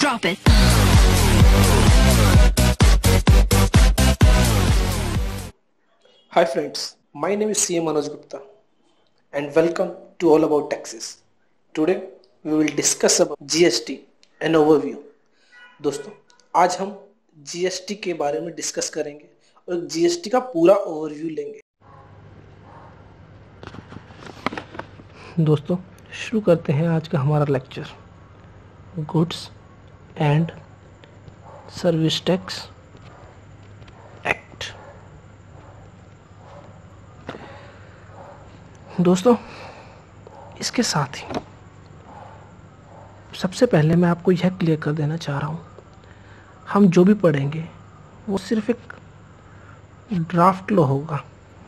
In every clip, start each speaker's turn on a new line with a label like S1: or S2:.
S1: Drop it.
S2: Hi friends, my name is CM Manoj Gupta and welcome to All About Taxes. Today we will discuss about GST an overview. दोस्तों आज हम GST के बारे में discuss करेंगे और GST का पूरा ओवरव्यू लेंगे। दोस्तों शुरू करते हैं आज का हमारा lecture goods and service tax act. दोस्तों इसके साथ ही सबसे पहले मैं आपको यह क्लियर कर देना चाह रहा हूँ, हम जो भी पढ़ेंगे वो सिर्फ एक ड्राफ्ट लॉ होगा।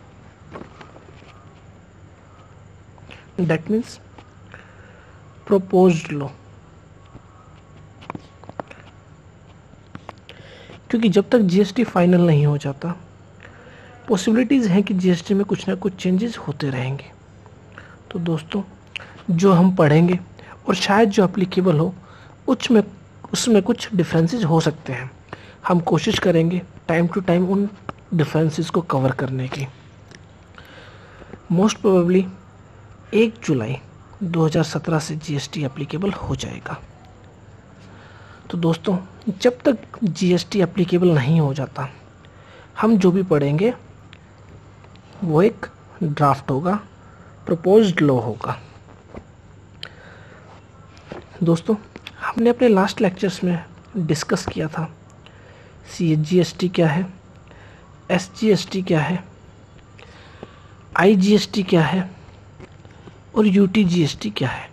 S2: दैट मीन्स प्रोपोज्ड लॉ, क्योंकि जब तक जीएसटी फाइनल नहीं हो जाता पॉसिबिलिटीज़ हैं कि जीएसटी में कुछ ना कुछ चेंजेस होते रहेंगे। तो दोस्तों जो हम पढ़ेंगे और शायद जो एप्लीकेबल हो उसमें कुछ डिफरेंसेस हो सकते हैं। हम कोशिश करेंगे टाइम टू टाइम उन डिफरेंसेस को कवर करने की। मोस्ट प्रोबेबली 1 जुलाई 2017 से जीएसटी एप्लीकेबल हो जाएगा। तो दोस्तों जब तक जीएसटी एप्लीकेबल नहीं हो जाता हम जो भी पढ़ेंगे वो एक ड्राफ्ट होगा, प्रपोज्ड लॉ होगा। दोस्तों हमने अपने लास्ट लेक्चर्स में डिस्कस किया था जीएसटी क्या है, एसजीएसटी क्या है, आईजीएसटी क्या है और यूटीजीएसटी क्या है।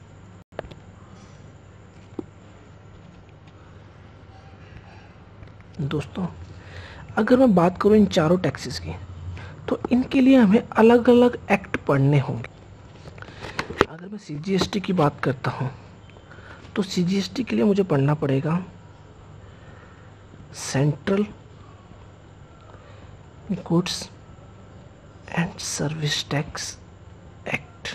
S2: दोस्तों अगर मैं बात करूं इन चारों टैक्सेस की तो इनके लिए हमें अलग अलग एक्ट पढ़ने होंगे। अगर मैं सीजीएसटी की बात करता हूं तो सीजीएसटी के लिए मुझे पढ़ना पड़ेगा central goods and service tax act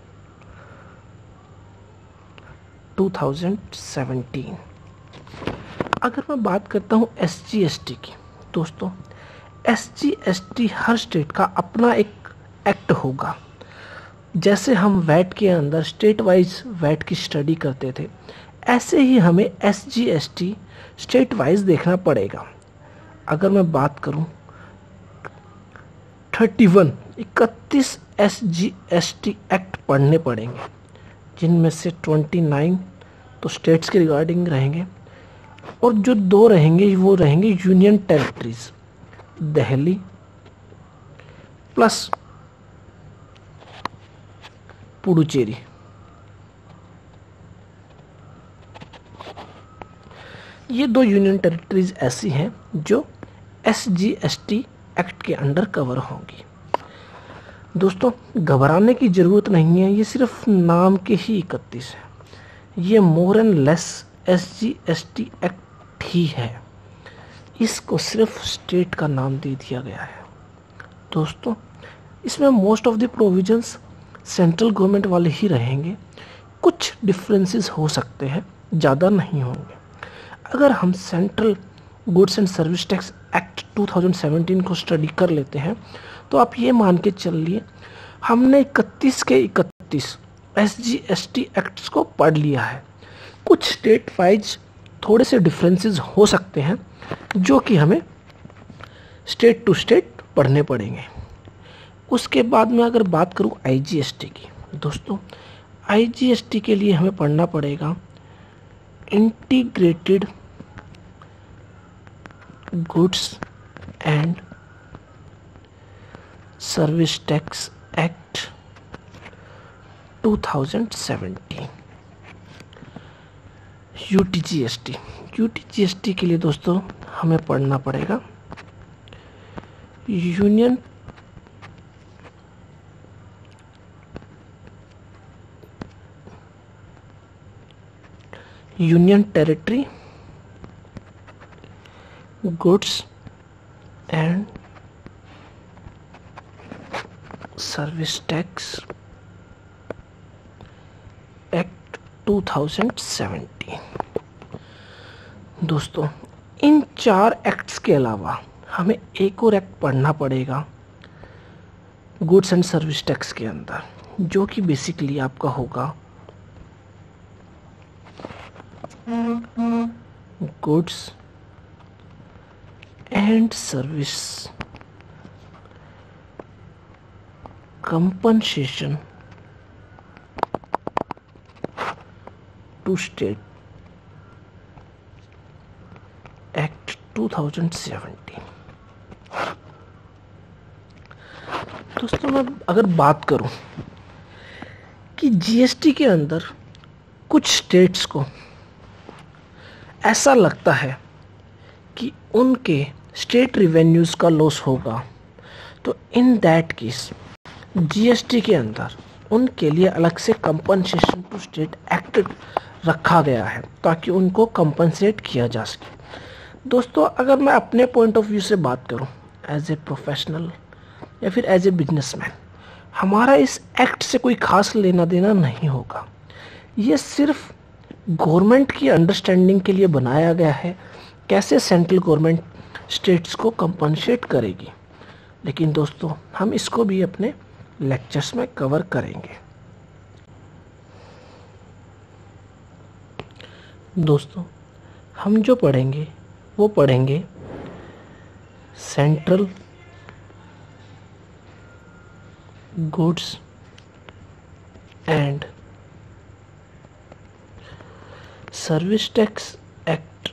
S2: 2017। अगर मैं बात करता हूँ एसजीएसटी की, दोस्तों एसजीएसटी हर स्टेट का अपना एक एक्ट होगा। जैसे हम वैट के अंदर स्टेट वाइज वैट की स्टडी करते थे, ऐसे ही हमें एसजीएसटी स्टेट वाइज देखना पड़ेगा। अगर मैं बात करूँ 31 एसजीएसटी एक्ट पढ़ने पड़ेंगे, जिनमें से 29 तो स्टेट्स के रिगार्डिंग रहेंगे और जो 2 रहेंगे वो रहेंगे union territories, Delhi plus Puducherry. ये 2 यूनियन टेरिटरीज ऐसी हैं जो एसजीएसटी एक्ट के अंडर कवर होंगी। दोस्तों घबराने की ज़रूरत नहीं है, ये सिर्फ नाम के ही 31 है। ये more and less SGST act ही है, इसको सिर्फ स्टेट का नाम दे दिया गया है। दोस्तों इसमें most of the provisions central government वाले ही रहेंगे, कुछ डिफरेंसेस हो सकते हैं, ज़्यादा नहीं होंगे। अगर हम central goods and service tax act 2017 को स्टडी कर लेते हैं तो आप ये मान के चलिए हमने 31 के 31 एसजीएसटी एक्ट्स को पढ़ लिया है। कुछ स्टेट वाइज थोड़े से डिफरेंसेस हो सकते हैं जो कि हमें स्टेट टू स्टेट पढ़ने पड़ेंगे। उसके बाद में अगर बात करूं आईजीएसटी की, दोस्तों आईजीएसटी के लिए हमें पढ़ना पड़ेगा integrated goods and service tax act 2017। UTGST के लिए दोस्तों हमें पढ़ना पड़ेगा union territory goods and service tax act 2017। दोस्तों इन 4 एक्ट्स के अलावा हमें एक और एक्ट पढ़ना पड़ेगा गुड्स एंड सर्विस टैक्स के अंदर, जो कि बेसिकली आपका होगा goods and service compensation to state act 2017। दोस्तों मैं अगर बात करूं कि जीएसटी के अंदर कुछ स्टेट्स को ऐसा लगता है कि उनके स्टेट रिवेन्यूज़ का लॉस होगा, तो इन दैट केस जीएसटी के अंदर उनके लिए अलग से कंपनसेशन टू स्टेट एक्ट रखा गया है ताकि उनको कंपनसेट किया जा सके। दोस्तों अगर मैं अपने पॉइंट ऑफ व्यू से बात करूं एज ए प्रोफेशनल या फिर एज ए बिजनेसमैन, हमारा इस एक्ट से कोई खास लेना देना नहीं होगा। ये सिर्फ गवर्नमेंट की अंडरस्टैंडिंग के लिए बनाया गया है कैसे सेंट्रल गवर्नमेंट स्टेट्स को कंपनसेट करेगी। लेकिन दोस्तों हम इसको भी अपने लेक्चर्स में कवर करेंगे। दोस्तों हम जो पढ़ेंगे वो पढ़ेंगे central goods and service tax act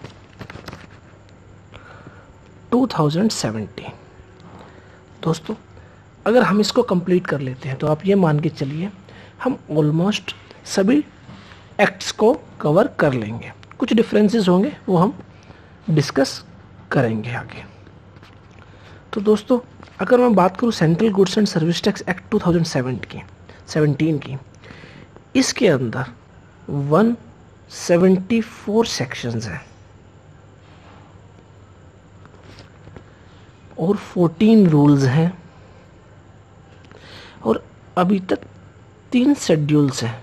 S2: 2017। दोस्तों अगर हम इसको कंप्लीट कर लेते हैं तो आप ये मान के चलिए हम ऑलमोस्ट सभी एक्ट्स को कवर कर लेंगे। कुछ डिफरेंसेस होंगे वो हम डिस्कस करेंगे आगे। तो दोस्तों अगर मैं बात करूं central goods and service tax act 2017 की, इसके अंदर 174 सेक्शंस हैं और 14 रूल्स हैं और अभी तक 3 शेड्यूल्स हैं।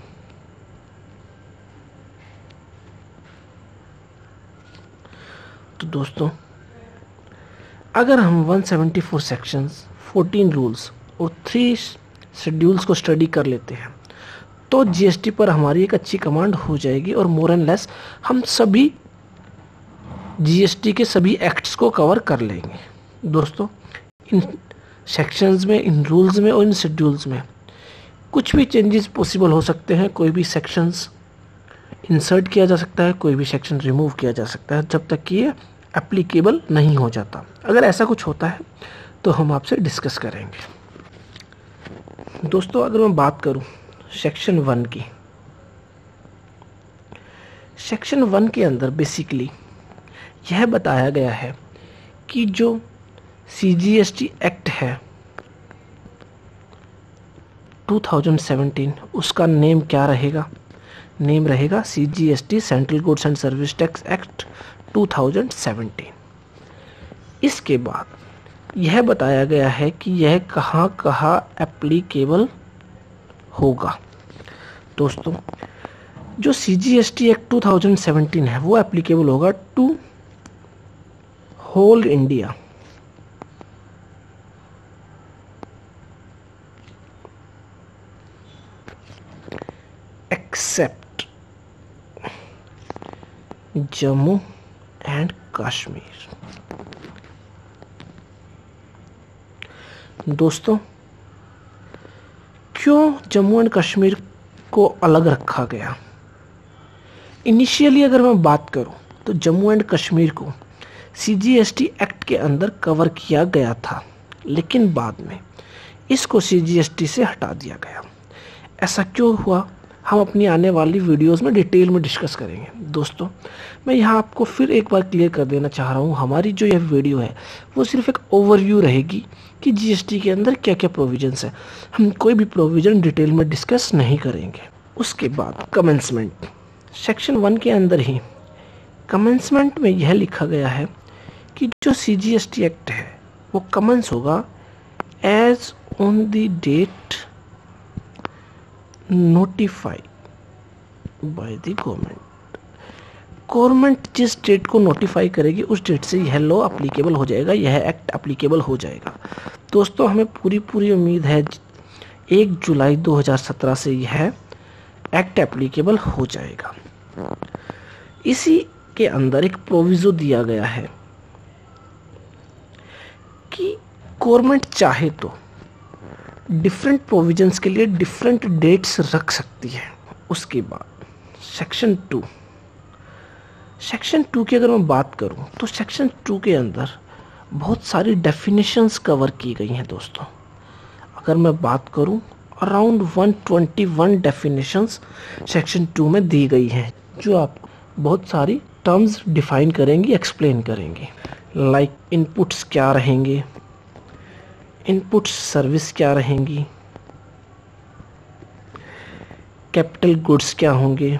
S2: तो दोस्तों अगर हम 174 सेक्शंस, 14 रूल्स और 3 शेड्यूल्स को स्टडी कर लेते हैं तो जीएसटी पर हमारी एक अच्छी कमांड हो जाएगी और मोर एंड लेस हम सभी जीएसटी के सभी एक्ट्स को कवर कर लेंगे। दोस्तों इन सेक्शंस में, इन रूल्स में और इन शेड्यूल्स में कुछ भी चेंजेस पॉसिबल हो सकते हैं। कोई भी सेक्शंस इंसर्ट किया जा सकता है, कोई भी सेक्शन रिमूव किया जा सकता है जब तक कि ये एप्लीकेबल नहीं हो जाता। अगर ऐसा कुछ होता है तो हम आपसे डिस्कस करेंगे। दोस्तों अगर मैं बात करूं सेक्शन 1 की, सेक्शन 1 के अंदर बेसिकली यह बताया गया है कि जो सीजीएसटी एक्ट है 2017 उसका नेम क्या रहेगा? नेम रहेगा CGST central goods and service tax act 2017। इसके बाद यह बताया गया है कि यह कहाँ कहाँ एप्लीकेबल होगा। दोस्तों जो सीजीएसटी एक्ट 2017 है वो एप्लीकेबल होगा to whole India, except Jammu and Kashmir. दोस्तों क्यों जम्मू एंड कश्मीर को अलग रखा गया? इनिशियली अगर मैं बात करूं तो जम्मू एंड कश्मीर को सीजीएसटी एक्ट के अंदर कवर किया गया था, लेकिन बाद में इसको सीजीएसटी से हटा दिया गया। ऐसा क्यों हुआ हम अपनी आने वाली वीडियोस में डिटेल में डिस्कस करेंगे। दोस्तों मैं यहाँ आपको फिर एक बार क्लियर कर देना चाह रहा हूँ, हमारी जो यह वीडियो है वो सिर्फ एक ओवरव्यू रहेगी कि जीएसटी के अंदर क्या क्या प्रोविजंस है। हम कोई भी प्रोविज़न डिटेल में डिस्कस नहीं करेंगे। उसके बाद कमेंसमेंट, सेक्शन 1 के अंदर ही कमेंसमेंट में यह लिखा गया है कि जो सीजीएसटी एक्ट है वो कमेंस होगा as on the date notified by the government. Government जिस डेट को नोटिफाई करेगी उस डेट से यह लॉ अप्लीकेबल हो जाएगा, यह एक्ट अप्लीकेबल हो जाएगा। दोस्तों हमें पूरी उम्मीद है 1 जुलाई 2017 से यह एक्ट एप्लीकेबल हो जाएगा। इसी के अंदर एक प्रोविजो दिया गया है कि गवर्नमेंट चाहे तो डिफरेंट प्रोविजंस के लिए डिफरेंट डेट्स रख सकती है। उसके बाद सेक्शन 2 की अगर मैं बात करूं तो सेक्शन 2 के अंदर बहुत सारी डेफिनेशंस कवर की गई हैं दोस्तों। अगर मैं बात करूं अराउंड 121 डेफिनेशंस सेक्शन 2 में दी गई हैं, जो आपको बहुत सारी टर्म्स डिफाइन करेंगी, एक्सप्लेन करेंगी। लाइक इनपुट्स क्या रहेंगे, इनपुट सर्विस क्या रहेंगी, कैपिटल गुड्स क्या होंगे,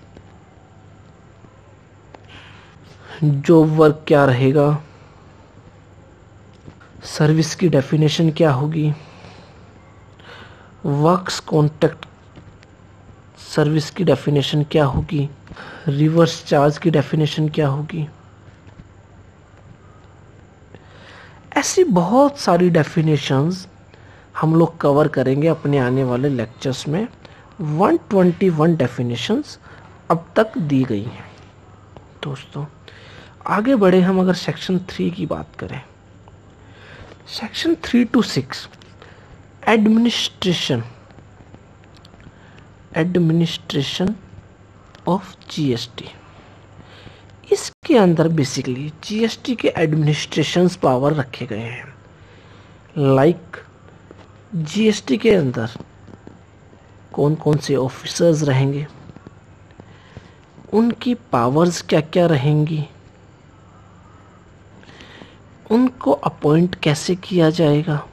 S2: जॉब वर्क क्या रहेगा, सर्विस की डेफिनेशन क्या होगी, वर्क्स कॉन्ट्रैक्ट सर्विस की डेफिनेशन क्या होगी, रिवर्स चार्ज की डेफिनेशन क्या होगी। ऐसी बहुत सारी डेफिनेशंस हम लोग कवर करेंगे अपने आने वाले लेक्चर्स में। 121 डेफिनेशंस अब तक दी गई हैं। दोस्तों आगे बढ़े हम अगर सेक्शन 3 की बात करें, section 3 to 6 administration of GST. इसके अंदर बेसिकली जीएसटी के एडमिनिस्ट्रेशंस पावर रखे गए हैं। लाइक जीएसटी के अंदर कौन कौन से ऑफिसर्स रहेंगे, उनकी पावर्स क्या क्या रहेंगी, उनको अपॉइंट कैसे किया जाएगा,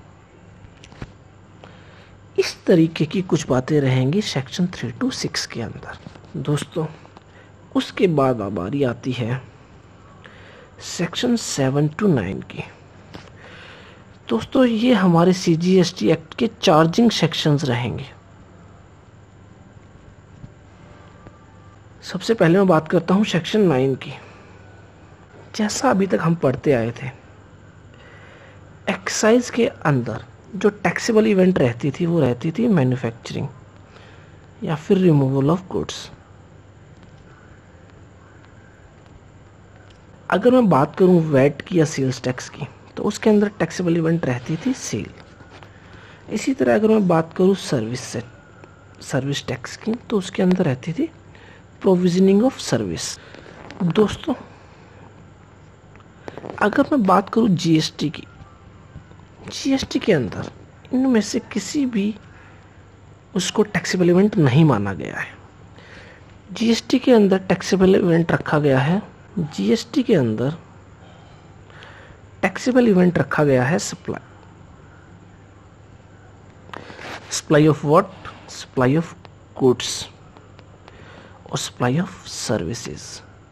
S2: इस तरीके की कुछ बातें रहेंगी सेक्शन 3 to 6 के अंदर। दोस्तों उसके बाद अब बारी आती है सेक्शन 7 to 9 की। दोस्तों ये हमारे सीजीएसटी एक्ट के चार्जिंग सेक्शंस रहेंगे। सबसे पहले मैं बात करता हूं सेक्शन 9 की। जैसा अभी तक हम पढ़ते आए थे, एक्साइज के अंदर जो टैक्सेबल इवेंट रहती थी वो रहती थी मैन्युफैक्चरिंग या फिर रिमूवल ऑफ गुड्स। अगर मैं बात करूं वैट की या सेल्स टैक्स की तो उसके अंदर टैक्सेबल इवेंट रहती थी सेल। इसी तरह अगर मैं बात करूं सर्विस टैक्स की तो उसके अंदर रहती थी प्रोविजनिंग ऑफ सर्विस। दोस्तों अगर मैं बात करूं जीएसटी की, जीएसटी के अंदर इनमें से किसी भी उसको टैक्सेबल इवेंट नहीं माना गया है। जीएसटी के अंदर टैक्सेबल इवेंट रखा गया है, जीएसटी के अंदर टैक्सेबल इवेंट रखा गया है supply of what, supply of goods और supply of services.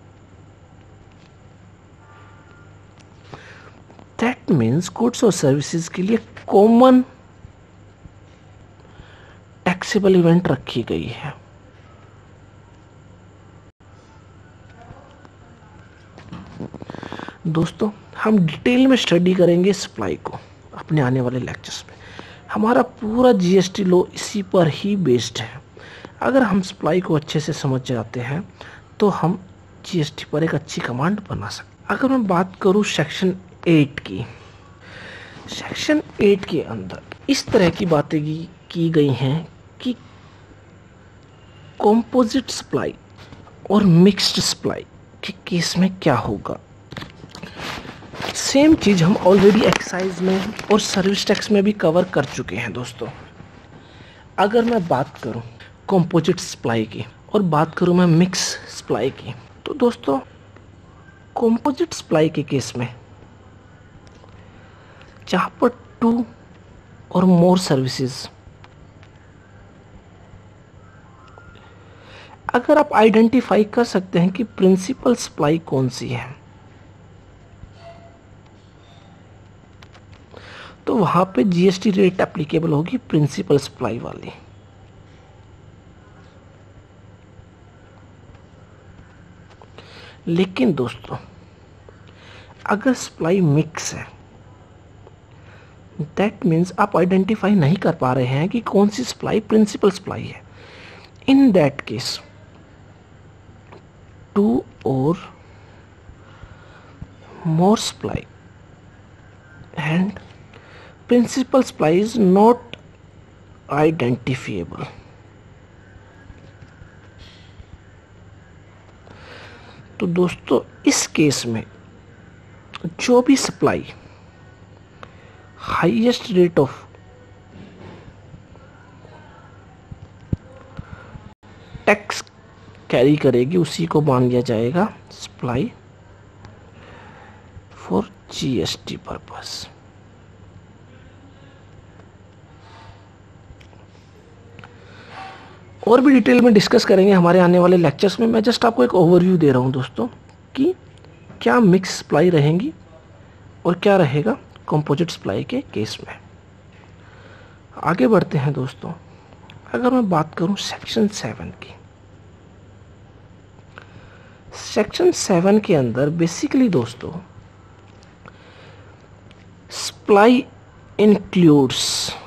S2: That means goods और सर्विसेज के लिए कॉमन टैक्सेबल इवेंट रखी गई है। दोस्तों हम डिटेल में स्टडी करेंगे सप्लाई को अपने आने वाले लेक्चर्स में। हमारा पूरा जीएसटी लॉ इसी पर ही बेस्ड है। अगर हम सप्लाई को अच्छे से समझ जाते हैं तो हम जीएसटी पर एक अच्छी कमांड बना सकते। अगर मैं बात करूं सेक्शन 8 की, सेक्शन 8 के अंदर इस तरह की बातें की गई हैं कि कंपोजिट सप्लाई और मिक्स्ड सप्लाई के केस में क्या होगा। सेम चीज़ हम ऑलरेडी एक्साइज में और सर्विस टैक्स में भी कवर कर चुके हैं। दोस्तों अगर मैं बात करूं कंपोजिट सप्लाई की और बात करूं मैं मिक्स सप्लाई की, तो दोस्तों कंपोजिट सप्लाई के केस में जहाँ पर 2 और मोर सर्विसेज, अगर आप आइडेंटिफाई कर सकते हैं कि प्रिंसिपल सप्लाई कौन सी है, तो वहां पे जीएसटी रेट एप्लीकेबल होगी प्रिंसिपल सप्लाई वाली। लेकिन दोस्तों अगर सप्लाई मिक्स है, दैट मीन्स आप आइडेंटिफाई नहीं कर पा रहे हैं कि कौन सी सप्लाई प्रिंसिपल सप्लाई है, इन दैट केस 2 और more supply and principal supply is not identifiable. तो दोस्तों इस केस में जो भी supply highest rate of tax carry करेगी उसी को मान लिया जाएगा सप्लाई फॉर जीएसटी पर्पस। और भी डिटेल में डिस्कस करेंगे हमारे आने वाले लेक्चर्स में। मैं जस्ट आपको एक ओवरव्यू दे रहा हूं दोस्तों कि क्या मिक्स सप्लाई रहेंगी और क्या रहेगा कंपोजिट सप्लाई के केस में। आगे बढ़ते हैं दोस्तों। अगर मैं बात करूं सेक्शन 7 की, सेक्शन 7 के अंदर बेसिकली दोस्तों सप्लाई इंक्लूड्स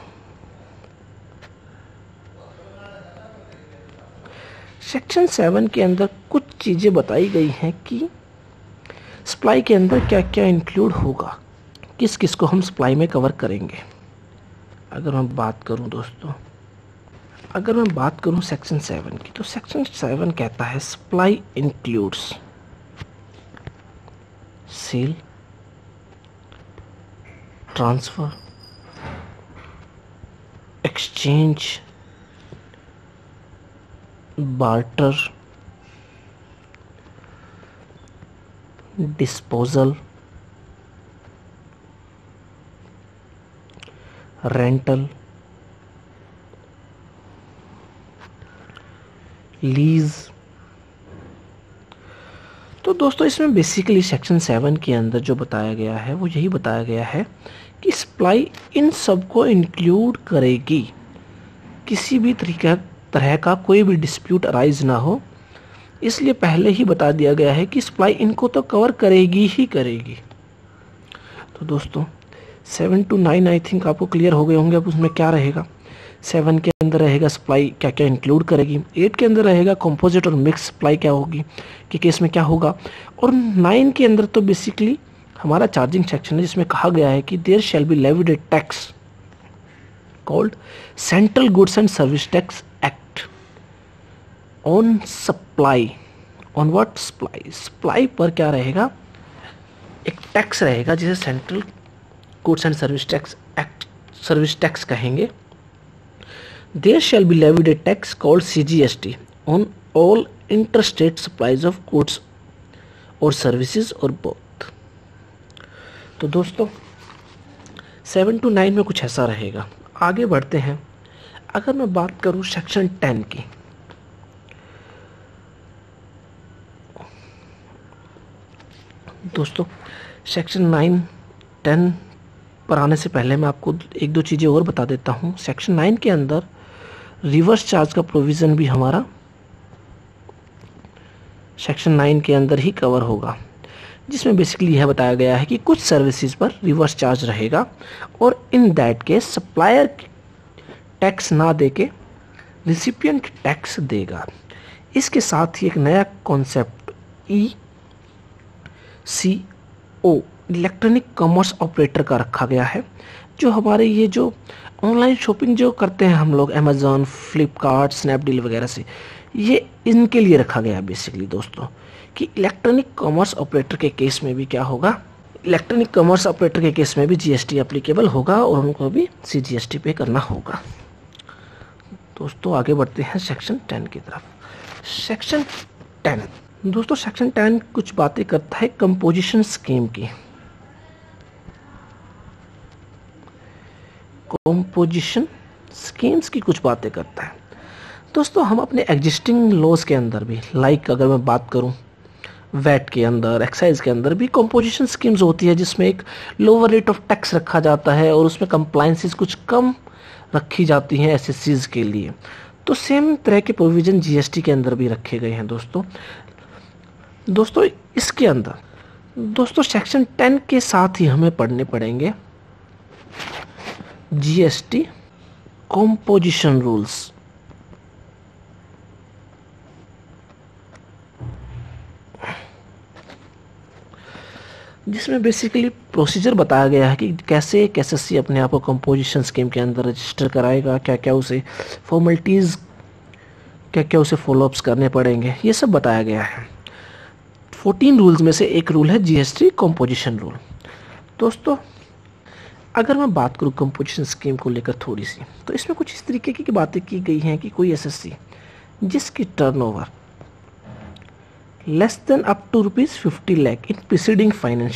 S2: सेक्शन 7 के अंदर कुछ चीजें बताई गई हैं कि सप्लाई के अंदर क्या क्या इंक्लूड होगा, किस किस को हम सप्लाई में कवर करेंगे। अगर मैं बात करूं दोस्तों, अगर मैं बात करूं सेक्शन 7 की, तो सेक्शन 7 कहता है supply includes sale, transfer, exchange, barter, disposal, rental, lease. तो दोस्तों इसमें बेसिकली सेक्शन 7 के अंदर जो बताया गया है वो यही बताया गया है कि सप्लाई इन सब को इंक्लूड करेगी, किसी भी तरह का कोई भी डिस्प्यूट अराइज ना हो, इसलिए पहले ही बता दिया गया है कि सप्लाई इनको तो कवर करेगी ही करेगी। तो दोस्तों 7 to 9 आई थिंक आपको क्लियर हो गए होंगे। अब उसमें क्या रहेगा, 7 के अंदर रहेगा सप्लाई क्या क्या इंक्लूड करेगी, 8 के अंदर रहेगा कंपोजिट और मिक्स सप्लाई क्या होगी कि केस में क्या होगा, और 9 के अंदर तो बेसिकली हमारा चार्जिंग सेक्शन है जिसमें कहा गया है कि there shall be levied a tax called central goods and service tax act on supply. On what? Supply. Supply पर क्या रहेगा, एक टैक्स रहेगा जिसे central goods and service tax act service tax कहेंगे। There shall be levied a tax called CGST on all interstate supplies of goods or services or both। तो दोस्तों 7 to 9 में कुछ ऐसा रहेगा। आगे बढ़ते हैं। अगर मैं बात करूं सेक्शन 10 की, दोस्तों सेक्शन 9, 10 पर आने से पहले मैं आपको एक दो चीज़ें और बता देता हूं। सेक्शन 9 के अंदर रिवर्स चार्ज का प्रोविज़न भी हमारा सेक्शन 9 के अंदर ही कवर होगा, जिसमें बेसिकली यह बताया गया है कि कुछ सर्विसेज पर रिवर्स चार्ज रहेगा और in that case supplier tax ना देके रिसिपिएंट टैक्स देगा। इसके साथ ही एक नया concept ECO electronic commerce operator का रखा गया है, जो हमारे ये जो ऑनलाइन शॉपिंग जो करते हैं हम लोग अमेज़ॉन, फ्लिपकार्ट, स्नैपडील वगैरह से, ये इनके लिए रखा गया है बेसिकली दोस्तों कि इलेक्ट्रॉनिक कॉमर्स ऑपरेटर के केस में भी क्या होगा, इलेक्ट्रॉनिक कॉमर्स ऑपरेटर के केस में भी जीएसटी एप्लीकेबल होगा और उनको भी सीजीएसटी पे करना होगा। दोस्तों आगे बढ़ते हैं सेक्शन 10 की तरफ। सेक्शन 10 दोस्तों, सेक्शन 10 कुछ बातें करता है कंपोजिशन स्कीम की। कंपोजिशन स्कीम्स की कुछ बातें करता है। दोस्तों हम अपने एग्जिस्टिंग लॉज के अंदर भी, लाइक अगर मैं बात करूं वैट के अंदर, एक्साइज के अंदर भी कंपोजिशन स्कीम्स होती है जिसमें एक लोअर रेट ऑफ टैक्स रखा जाता है और उसमें कंप्लायंसेस कुछ कम रखी जाती हैं एसएससीज के लिए। तो सेम तरह के प्रोविजन जीएसटी के अंदर भी रखे गए हैं दोस्तों। दोस्तों इसके अंदर दोस्तों सेक्शन 10 के साथ ही हमें पढ़ने पड़ेंगे जीएसटी कॉम्पोजिशन रूल्स। जिसमें बेसिकली प्रोसीजर बताया गया है कि कैसे एक एसएससी अपने आप को कंपोजिशन स्कीम के अंदर रजिस्टर कराएगा, क्या क्या उसे फॉर्मेलिटीज़, क्या क्या उसे फॉलोअप्स करने पड़ेंगे, ये सब बताया गया है। 14 रूल्स में से एक रूल है जीएसटी कंपोजिशन रूल। दोस्तों अगर मैं बात करूँ कंपोजिशन स्कीम को लेकर थोड़ी सी, तो इसमें कुछ इस तरीके की बातें की गई हैं कि कोई एसएससी जिसकी turnover less than up to ₹50 lakh in preceding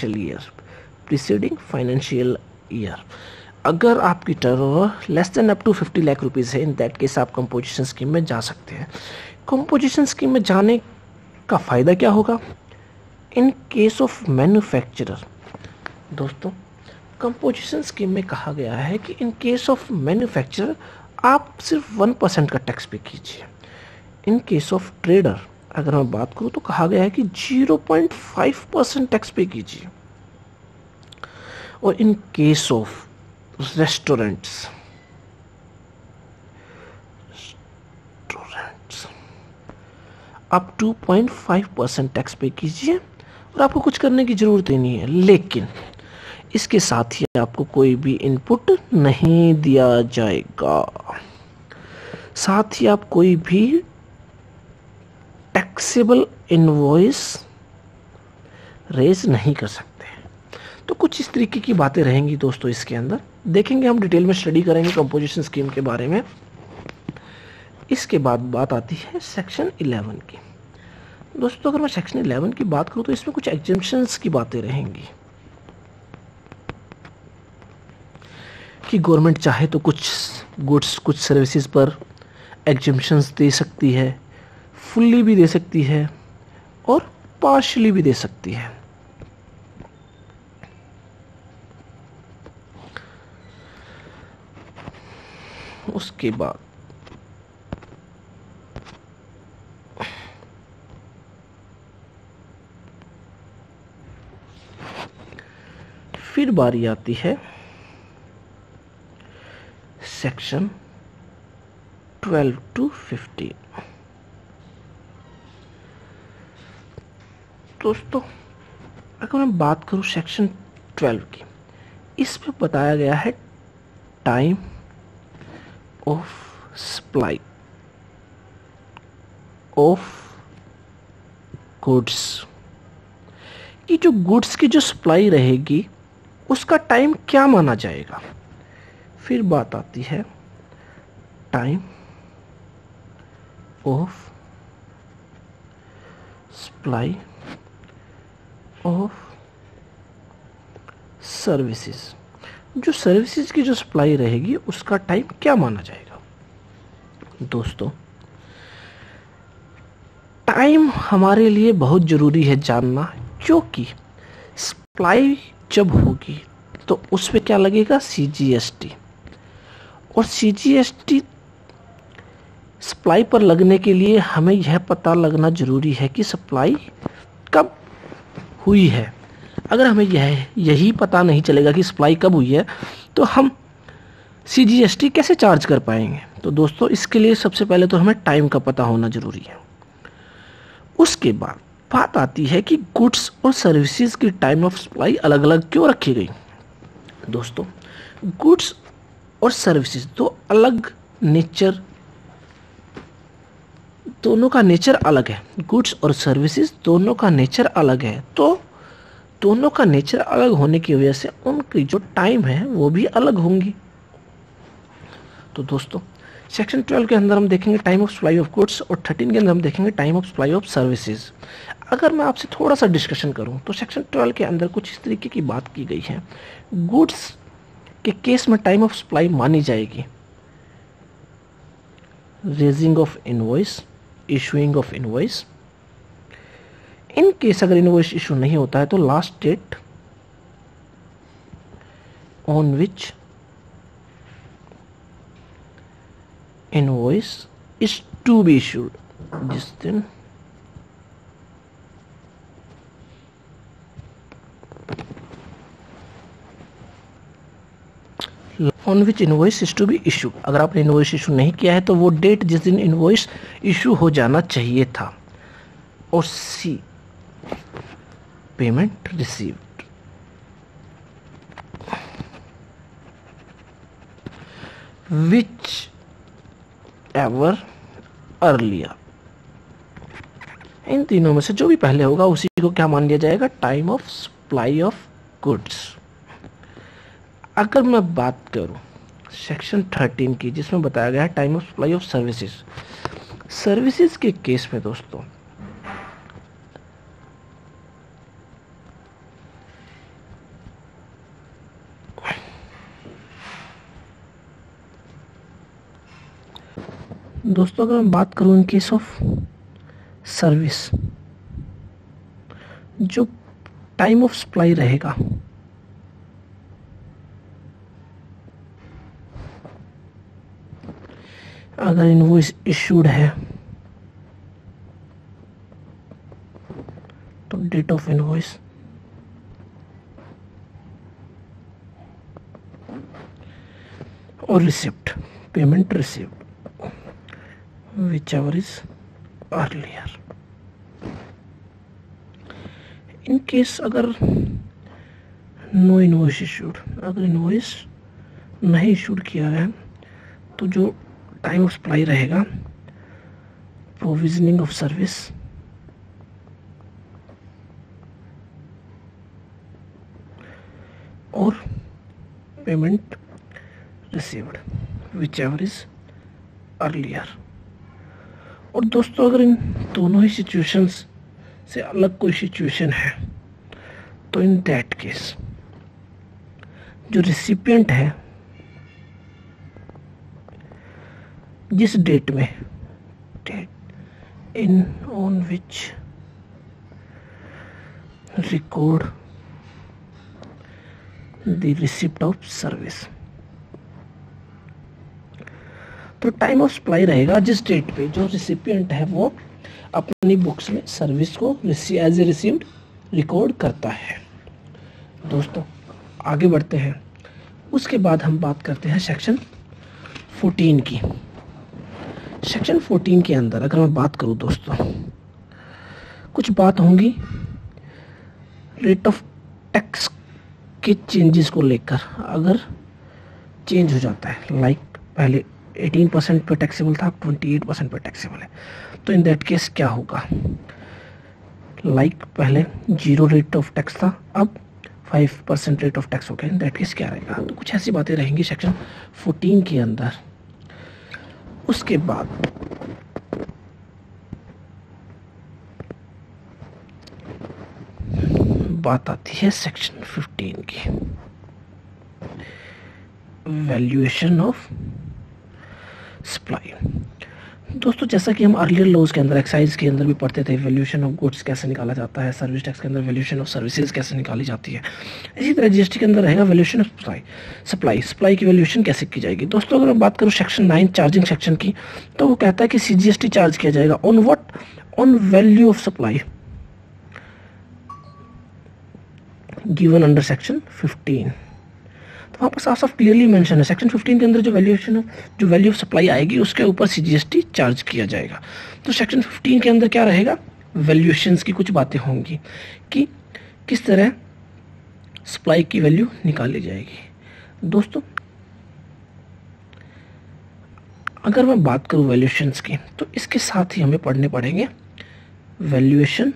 S2: financial year, अगर आपकी turnover less than up to 50 lakh rupees है, इन दैट केस आप कंपोजिशन स्कीम में जा सकते हैं। कंपोजिशन स्कीम में जाने का फ़ायदा क्या होगा? इन केस ऑफ मैन्युफैक्चरर, दोस्तों कंपोजिशन स्कीम में कहा गया है कि इन केस ऑफ मैन्युफैक्चरर आप सिर्फ 1% का टैक्स पे कीजिए। इन केस ऑफ ट्रेडर अगर मैं बात करूं तो कहा गया है कि 0.5% टैक्स पे कीजिए। और इन केस ऑफ रेस्टोरेंट्स आप 2.5% टैक्स पे कीजिए और आपको कुछ करने की जरूरत ही नहीं है। लेकिन इसके साथ ही आपको कोई भी इनपुट नहीं दिया जाएगा, साथ ही आप कोई भी टैक्सेबल इनवॉइस रेज नहीं कर सकते। तो कुछ इस तरीके की बातें रहेंगी दोस्तों इसके अंदर, देखेंगे हम डिटेल में, स्टडी करेंगे कंपोजिशन स्कीम के बारे में। इसके बाद बात आती है सेक्शन 11 की। दोस्तों अगर मैं सेक्शन 11 की बात करूं तो इसमें कुछ एग्जेम्पशंस की बातें रहेंगी कि गवर्नमेंट चाहे तो कुछ गुड्स, कुछ सर्विसेज पर एग्जेम्पशंस दे सकती है, फुल्ली भी दे सकती है और पार्शली भी दे सकती है। उसके बाद फिर बारी आती है सेक्शन 12 to 15। दोस्तों अगर मैं बात करूं सेक्शन 12 की, इसमें बताया गया है time of supply of goods, कि जो गुड्स की जो सप्लाई रहेगी उसका टाइम क्या माना जाएगा। फिर बात आती है time of supply of services, जो सर्विसेज की जो सप्लाई रहेगी उसका टाइम क्या माना जाएगा। दोस्तों टाइम हमारे लिए बहुत ज़रूरी है जानना, क्योंकि सप्लाई जब होगी तो उस पर क्या लगेगा? CGST। और CGST सप्लाई पर लगने के लिए हमें यह पता लगना ज़रूरी है कि सप्लाई कब हुई है। अगर हमें यही पता नहीं चलेगा कि सप्लाई कब हुई है तो हम CGST कैसे चार्ज कर पाएंगे। तो दोस्तों इसके लिए सबसे पहले तो हमें टाइम का पता होना ज़रूरी है। उसके बाद बात आती है कि गुड्स और सर्विसेज की टाइम ऑफ सप्लाई अलग अलग क्यों रखी गई। दोस्तों गुड्स और सर्विसेज दो अलग नेचर, दोनों का नेचर अलग है। गुड्स और सर्विसेज दोनों का नेचर अलग है, तो दोनों का नेचर अलग होने की वजह से उनकी जो टाइम है वो भी अलग होंगी। तो दोस्तों सेक्शन 12 के अंदर हम देखेंगे time of supply of goods और 13 के अंदर हम देखेंगे time of supply of services. अगर मैं आपसे थोड़ा सा डिस्कशन करूं तो सेक्शन 12 के अंदर कुछ इस तरीके की बात की गई है। गुड्स के केस में टाइम ऑफ सप्लाई मानी जाएगी raising of invoice, issuing of invoice. In case अगर इनवॉइस इशू नहीं होता है तो last date on which invoice is to be issued, जिस दिन on which invoice is to be issue. अगर आपने इनवॉइस इशू नहीं किया है तो वो डेट जिस दिन इनवॉइस इशू हो जाना चाहिए था। और C, payment received, whichever earlier. इन तीनों में से जो भी पहले होगा उसी को क्या मान लिया जाएगा, time of supply of goods. अगर मैं बात करूं सेक्शन 13 की, जिसमें बताया गया है time of supply of services, services के केस में दोस्तों अगर मैं बात करूं इन केस ऑफ सर्विस, जो टाइम ऑफ सप्लाई रहेगा अगर इनवॉइस इशूड है तो डेट ऑफ इनवॉइस, और receipt, payment received, whichever is earlier। In case अगर नो इनवॉइस इशूड, अगर इनवॉइस नहीं इशूड किया है तो जो टाइम ऑफ सप्लाई रहेगा, प्रोविजनिंग ऑफ सर्विस, और payment received, whichever is earlier। और दोस्तों अगर इन दोनों ही सिचुएशंस से अलग कोई सिचुएशन है तो इन दैट केस जो रिसिपिएंट है जिस डेट में, date in on which record the receipt of service, तो टाइम ऑफ सप्लाई रहेगा जिस डेट पे जो रिसिपिएंट है वो अपनी बुक्स में सर्विस को एज ए रिसीव्ड रिकॉर्ड करता है। दोस्तों आगे बढ़ते हैं, उसके बाद हम बात करते हैं सेक्शन 14 की। सेक्शन 14 के अंदर अगर मैं बात करूं दोस्तों, कुछ बात होंगी रेट ऑफ टैक्स के चेंजेस को लेकर। अगर चेंज हो जाता है, लाइक पहले 18% पे टैक्सेबल था, अब 28% पे टैक्सेबल है, तो इन दैट केस क्या होगा, लाइक पहले 0 रेट ऑफ टैक्स था, अब 5% रेट ऑफ टैक्स हो गया, इन दैट केस क्या रहेगा। तो कुछ ऐसी बातें रहेंगी सेक्शन 14 के अंदर। उसके बाद बात आती है सेक्शन 15 की, वैल्यूएशन ऑफ सप्लाई। दोस्तों जैसा कि हम अर्लियर लॉज के अंदर, एक्साइज के अंदर भी पढ़ते थे, वैल्यूएशन ऑफ गुड्स कैसे निकाला जाता है, सर्विस टैक्स के अंदर वैल्यूएशन ऑफ सर्विसेज कैसे निकाली जाती है, इसी तरह जीएसटी के अंदर रहेगा वैल्यूएशन ऑफ सप्लाई की वैल्यूएशन कैसे की जाएगी। दोस्तों अगर मैं बात करूं सेक्शन 9 चार्जिंग सेक्शन की, तो वो कहता है कि सीजीएसटी चार्ज किया जाएगा on what, on value of supply given under section 15। तो वहाँ पर साफ साफ क्लियरली मेंशन है सेक्शन 15 के अंदर जो वैल्यू ऑफ सप्लाई आएगी उसके ऊपर सीजीएसटी चार्ज किया जाएगा। तो सेक्शन 15 के अंदर क्या रहेगा, वैल्यूएशंस की कुछ बातें होंगी कि किस तरह सप्लाई की वैल्यू निकाली जाएगी। दोस्तों अगर मैं बात करूं वैल्यूएशंस की, तो इसके साथ ही हमें पढ़ने पड़ेंगे वैल्यूएशन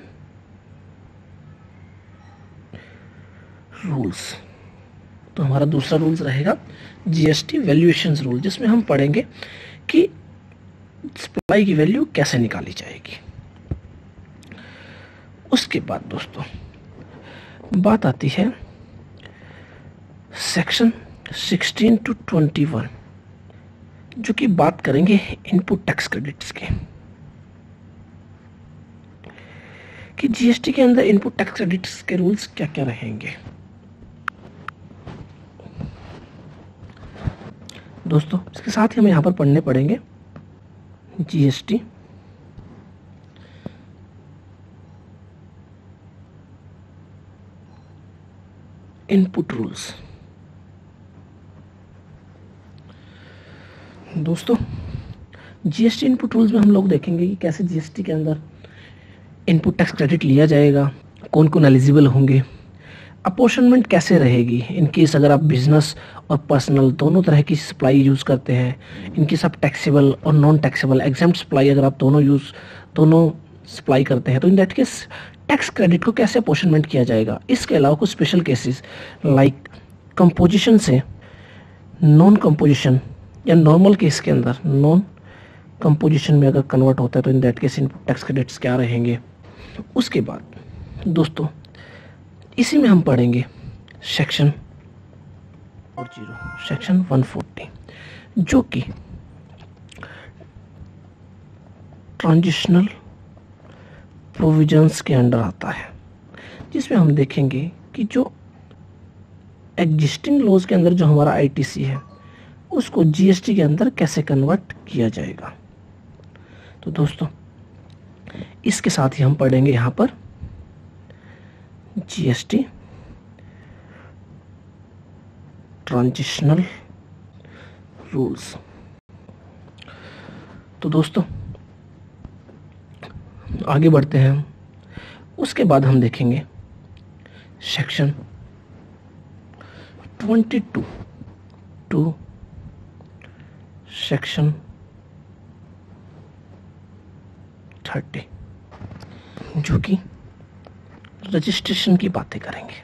S2: रूल्स। तो हमारा दूसरा रूल्स रहेगा जीएसटी वैल्यूएशंस रूल, जिसमें हम पढ़ेंगे कि सप्लाई की वैल्यू कैसे निकाली जाएगी। उसके बाद दोस्तों बात आती है सेक्शन 16 to 21, जो कि बात करेंगे इनपुट टैक्स क्रेडिट्स के, कि जीएसटी के अंदर इनपुट टैक्स क्रेडिट्स के रूल्स क्या क्या रहेंगे। दोस्तों इसके साथ ही हमें यहाँ पर पढ़ने पड़ेंगे जीएसटी इनपुट रूल्स। दोस्तों जीएसटी इनपुट रूल्स में हम लोग देखेंगे कि कैसे जीएसटी के अंदर इनपुट टैक्स क्रेडिट लिया जाएगा, कौन कौन एलिजिबल होंगे, अपॉर्शनमेंट कैसे रहेगी इन केस अगर आप बिजनेस और पर्सनल दोनों तरह की सप्लाई यूज़ करते हैं, इनकी सब टैक्सेबल और नॉन टैक्सेबल एग्जाम्प्ट सप्लाई अगर आप दोनों सप्लाई करते हैं तो in that case tax credit को कैसे अपॉर्शनमेंट किया जाएगा। इसके अलावा कुछ स्पेशल केसेस लाइक कंपोजिशन से नॉन कंपोजिशन या नॉर्मल केस के अंदर नॉन कंपोजिशन में अगर कन्वर्ट होता है तो in that case input tax credits क्या रहेंगे। उसके बाद दोस्तों इसी में हम पढ़ेंगे सेक्शन 140 जो कि ट्रांजिशनल प्रोविजंस के अंडर आता है, जिसमें हम देखेंगे कि जो एग्जिस्टिंग लॉज के अंदर जो हमारा आईटीसी है उसको जीएसटी के अंदर कैसे कन्वर्ट किया जाएगा। तो दोस्तों इसके साथ ही हम पढ़ेंगे यहाँ पर जीएसटी ट्रांजिशनल रूल्स। तो दोस्तों आगे बढ़ते हैं। उसके बाद हम देखेंगे सेक्शन 22 टू सेक्शन 30 जो कि रजिस्ट्रेशन की बातें करेंगे,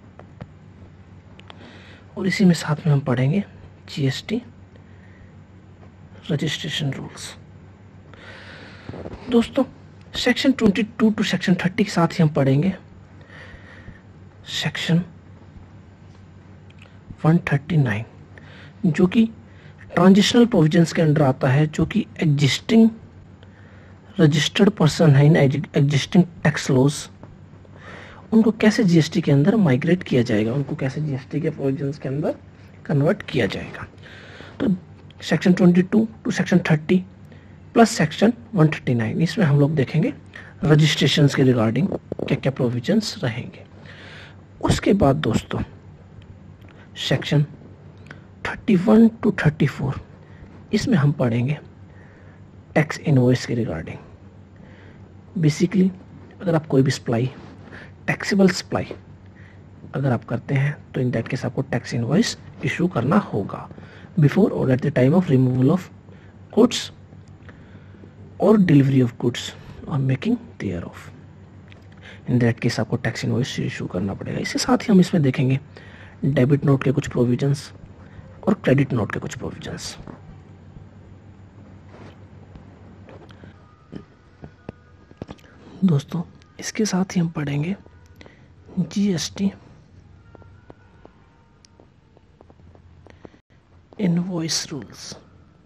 S2: और इसी में साथ में हम पढ़ेंगे जीएसटी रजिस्ट्रेशन रूल्स। दोस्तों सेक्शन 22 टू सेक्शन 30 के साथ ही हम पढ़ेंगे सेक्शन 139 जो कि ट्रांजिशनल प्रोविजंस के अंडर आता है, जो कि एग्जिस्टिंग रजिस्टर्ड पर्सन है इन एग्जिस्टिंग टैक्स लॉज, उनको कैसे जीएसटी के अंदर माइग्रेट किया जाएगा, उनको कैसे जीएसटी के प्रोविजंस के अंदर कन्वर्ट किया जाएगा। तो section 22 to section 30 plus section 139 इसमें हम लोग देखेंगे रजिस्ट्रेशंस के रिगार्डिंग क्या क्या प्रोविजंस रहेंगे। उसके बाद दोस्तों सेक्शन 31 टू 34 इसमें हम पढ़ेंगे टैक्स इनवॉइस के रिगार्डिंग। बेसिकली अगर आप कोई भी सप्लाई टैक्सेबल सप्लाई अगर आप करते हैं तो इन दैट केस आपको टैक्स इनवॉइस इशू करना होगा बिफोर और at the time of removal of goods और डिलीवरी ऑफ गुड्स और making thereof. In that case आपको टैक्स इनवॉइस इशू करना पड़ेगा। इसके साथ ही हम इसमें देखेंगे डेबिट नोट के कुछ प्रोविजंस और क्रेडिट नोट के कुछ प्रोविजंस। दोस्तों इसके साथ ही हम पढ़ेंगे जीएसटी इनवॉइस रूल्स।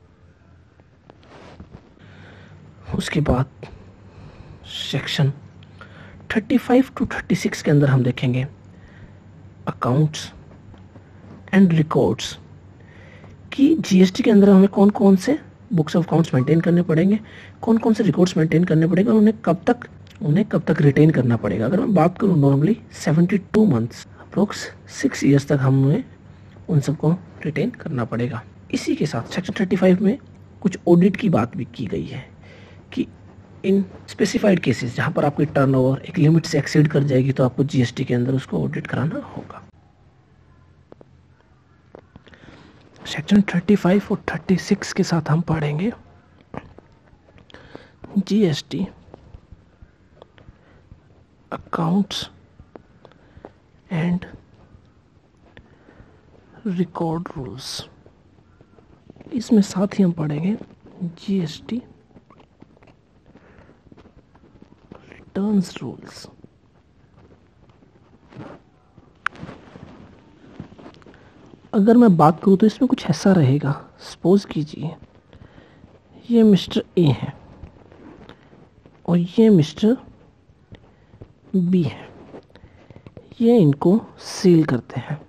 S2: उसके बाद सेक्शन 35 टू 36 के अंदर हम देखेंगे अकाउंट्स एंड रिकॉर्ड्स कि जीएसटी के अंदर हमें कौन कौन से बुक्स ऑफ अकाउंट्स मेंटेन करने पड़ेंगे, कौन कौन से रिकॉर्ड्स मेंटेन करने पड़ेंगे और उन्हें कब तक रिटेन करना पड़ेगा। अगर मैं बात करूँ नॉर्मली 72 मंथ्स अप्रोक्स 6 ईयर्स तक हमें उन सबको रिटेन करना पड़ेगा। इसी के साथ सेक्शन 35 में कुछ ऑडिट की बात भी की गई है कि इन स्पेसिफाइड केसेस जहाँ पर आपकी टर्नओवर एक लिमिट से एक्सीड कर जाएगी तो आपको जीएसटी के अंदर उसको ऑडिट कराना होगा। सेक्शन 35 और 36 के साथ हम पढ़ेंगे GST accounts and record rules. इसमें साथ ही हम पढ़ेंगे जीएसटी रिटर्न्स रूल्स। अगर मैं बात करूँ तो इसमें कुछ ऐसा रहेगा, सपोज कीजिए ये मिस्टर ए है और ये मिस्टर बी है, ये इनको सेल करते हैं,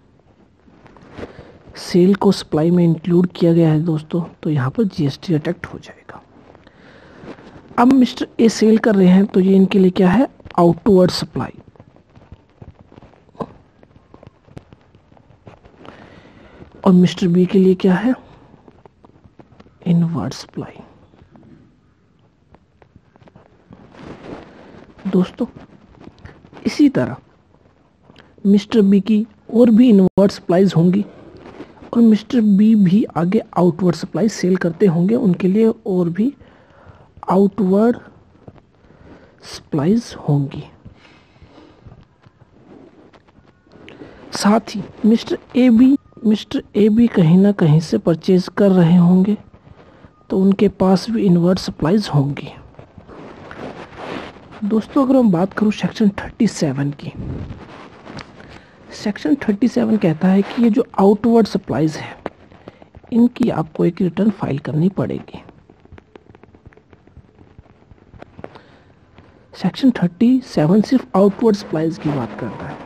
S2: सेल को सप्लाई में इंक्लूड किया गया है दोस्तों, तो यहाँ पर जीएसटी अटैक्ट हो जाएगा। अब मिस्टर ए सेल कर रहे हैं तो ये इनके लिए क्या है, आउटवर्ड सप्लाई, और मिस्टर बी के लिए क्या है, इनवर्ड सप्लाई। दोस्तों इसी तरह मिस्टर बी की और भी इनवर्ड सप्लाईज होंगी और मिस्टर बी भी आगे आउटवर्ड सप्लाई सेल करते होंगे, उनके लिए और भी आउटवर्ड सप्लाईज होंगी। साथ ही मिस्टर ए भी कहीं ना कहीं से परचेज कर रहे होंगे, तो उनके पास भी इनवर्ड सप्लाईज होंगी। दोस्तों अगर हम बात करूं सेक्शन 37 की, सेक्शन 37 कहता है कि ये जो आउटवर्ड सप्लाईज है इनकी आपको एक रिटर्न फाइल करनी पड़ेगी। सेक्शन 37 सिर्फ आउटवर्ड सप्लाईज की बात करता है।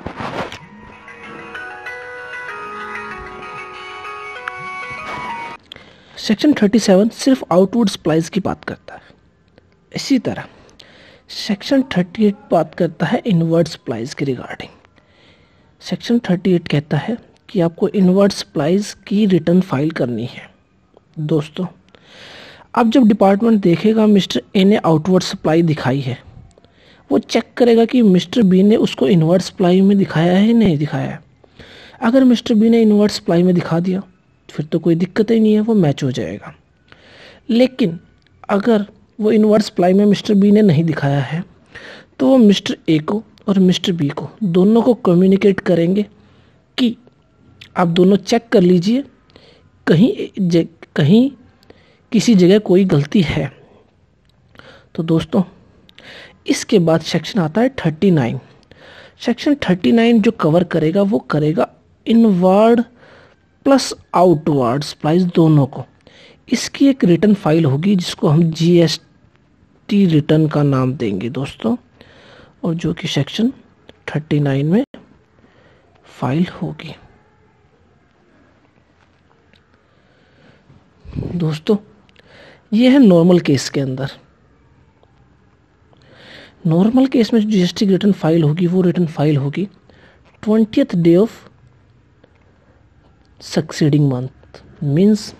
S2: सेक्शन 37 सिर्फ आउटवर्ड सप्लाईज की बात करता है। इसी तरह सेक्शन 38 बात करता है इनवर्ड सप्लाईज के रिगार्डिंग। सेक्शन 38 कहता है कि आपको इनवर्ड सप्लाईज की रिटर्न फाइल करनी है। दोस्तों अब जब डिपार्टमेंट देखेगा मिस्टर ए ने आउटवर्ड सप्लाई दिखाई है, वो चेक करेगा कि मिस्टर बी ने उसको इनवर्ड सप्लाई में दिखाया है नहीं दिखाया है। अगर मिस्टर बी ने इनवर्ड सप्लाई में दिखा दिया फिर तो कोई दिक्कत ही नहीं है, वो मैच हो जाएगा। लेकिन अगर वो इनवर्ड सप्लाई में मिस्टर बी ने नहीं दिखाया है तो वो मिस्टर ए को और मिस्टर बी को दोनों को कम्युनिकेट करेंगे कि आप दोनों चेक कर लीजिए, कहीं किसी जगह कोई गलती है। तो दोस्तों इसके बाद सेक्शन आता है 39। सेक्शन 39 जो कवर करेगा वो करेगा इनवर्ड प्लस आउटवर्ड सप्लाईज दोनों को। इसकी एक रिटर्न फाइल होगी जिसको हम जीएसटी रिटर्न का नाम देंगे दोस्तों, और जो कि सेक्शन 39 में फाइल होगी। दोस्तों ये है नॉर्मल केस के अंदर। नॉर्मल केस में जो जीएसटी रिटर्न फाइल होगी वो रिटर्न फाइल होगी 20th day of succeeding month. Means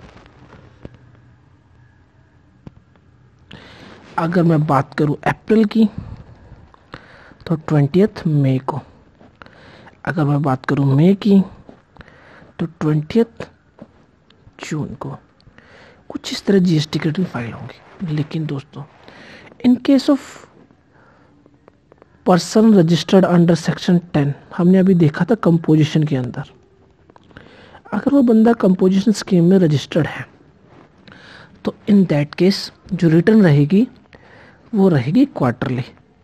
S2: अगर मैं बात करूं अप्रैल की तो 20th मई को, अगर मैं बात करूं मई की तो 20th जून को। कुछ इस तरह जीएसटी की रिटर्न फाइल होंगी। लेकिन दोस्तों in case of person registered under section 10 हमने अभी देखा था कंपोजिशन के अंदर, अगर वो बंदा कंपोजिशन स्कीम में रजिस्टर्ड है तो इन दैट केस जो रिटर्न रहेगी वो रहेगी quarterly.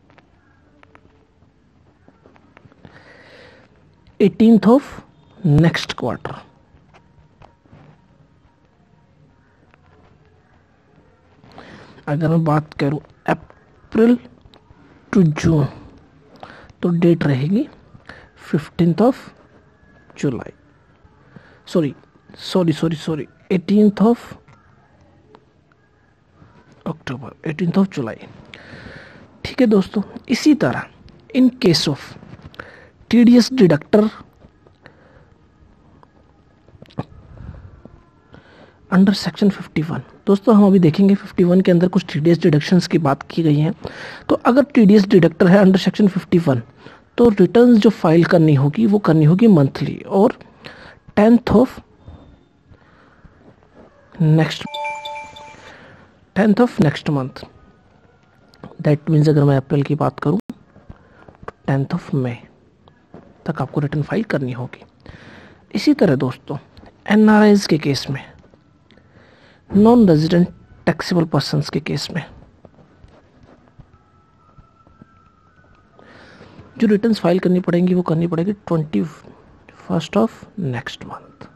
S2: 18th of next quarter. अगर मैं बात करूं अप्रैल टू जून तो डेट रहेगी 15th of July, sorry 18th of October, 18th of July. ठीक है दोस्तों, इसी तरह in case of TDS deductor under section 51, दोस्तों हम अभी देखेंगे 51 के अंदर कुछ टीडीएस डिडक्शंस की बात की गई है। तो अगर टीडीएस डिडक्टर है अंडर सेक्शन 51 तो रिटर्न्स जो फाइल करनी होगी वो करनी होगी मंथली और 10th of next month. That means अगर मैं अप्रैल की बात करूं तो 10th ऑफ मई तक आपको रिटर्न फाइल करनी होगी। इसी तरह दोस्तों एनआरआईज के केस में, नॉन रेजिडेंट टैक्सेबल पर्सन्स के केस में जो रिटर्न्स फाइल करनी पड़ेंगी वो करनी पड़ेगी 21st ऑफ नेक्स्ट मंथ,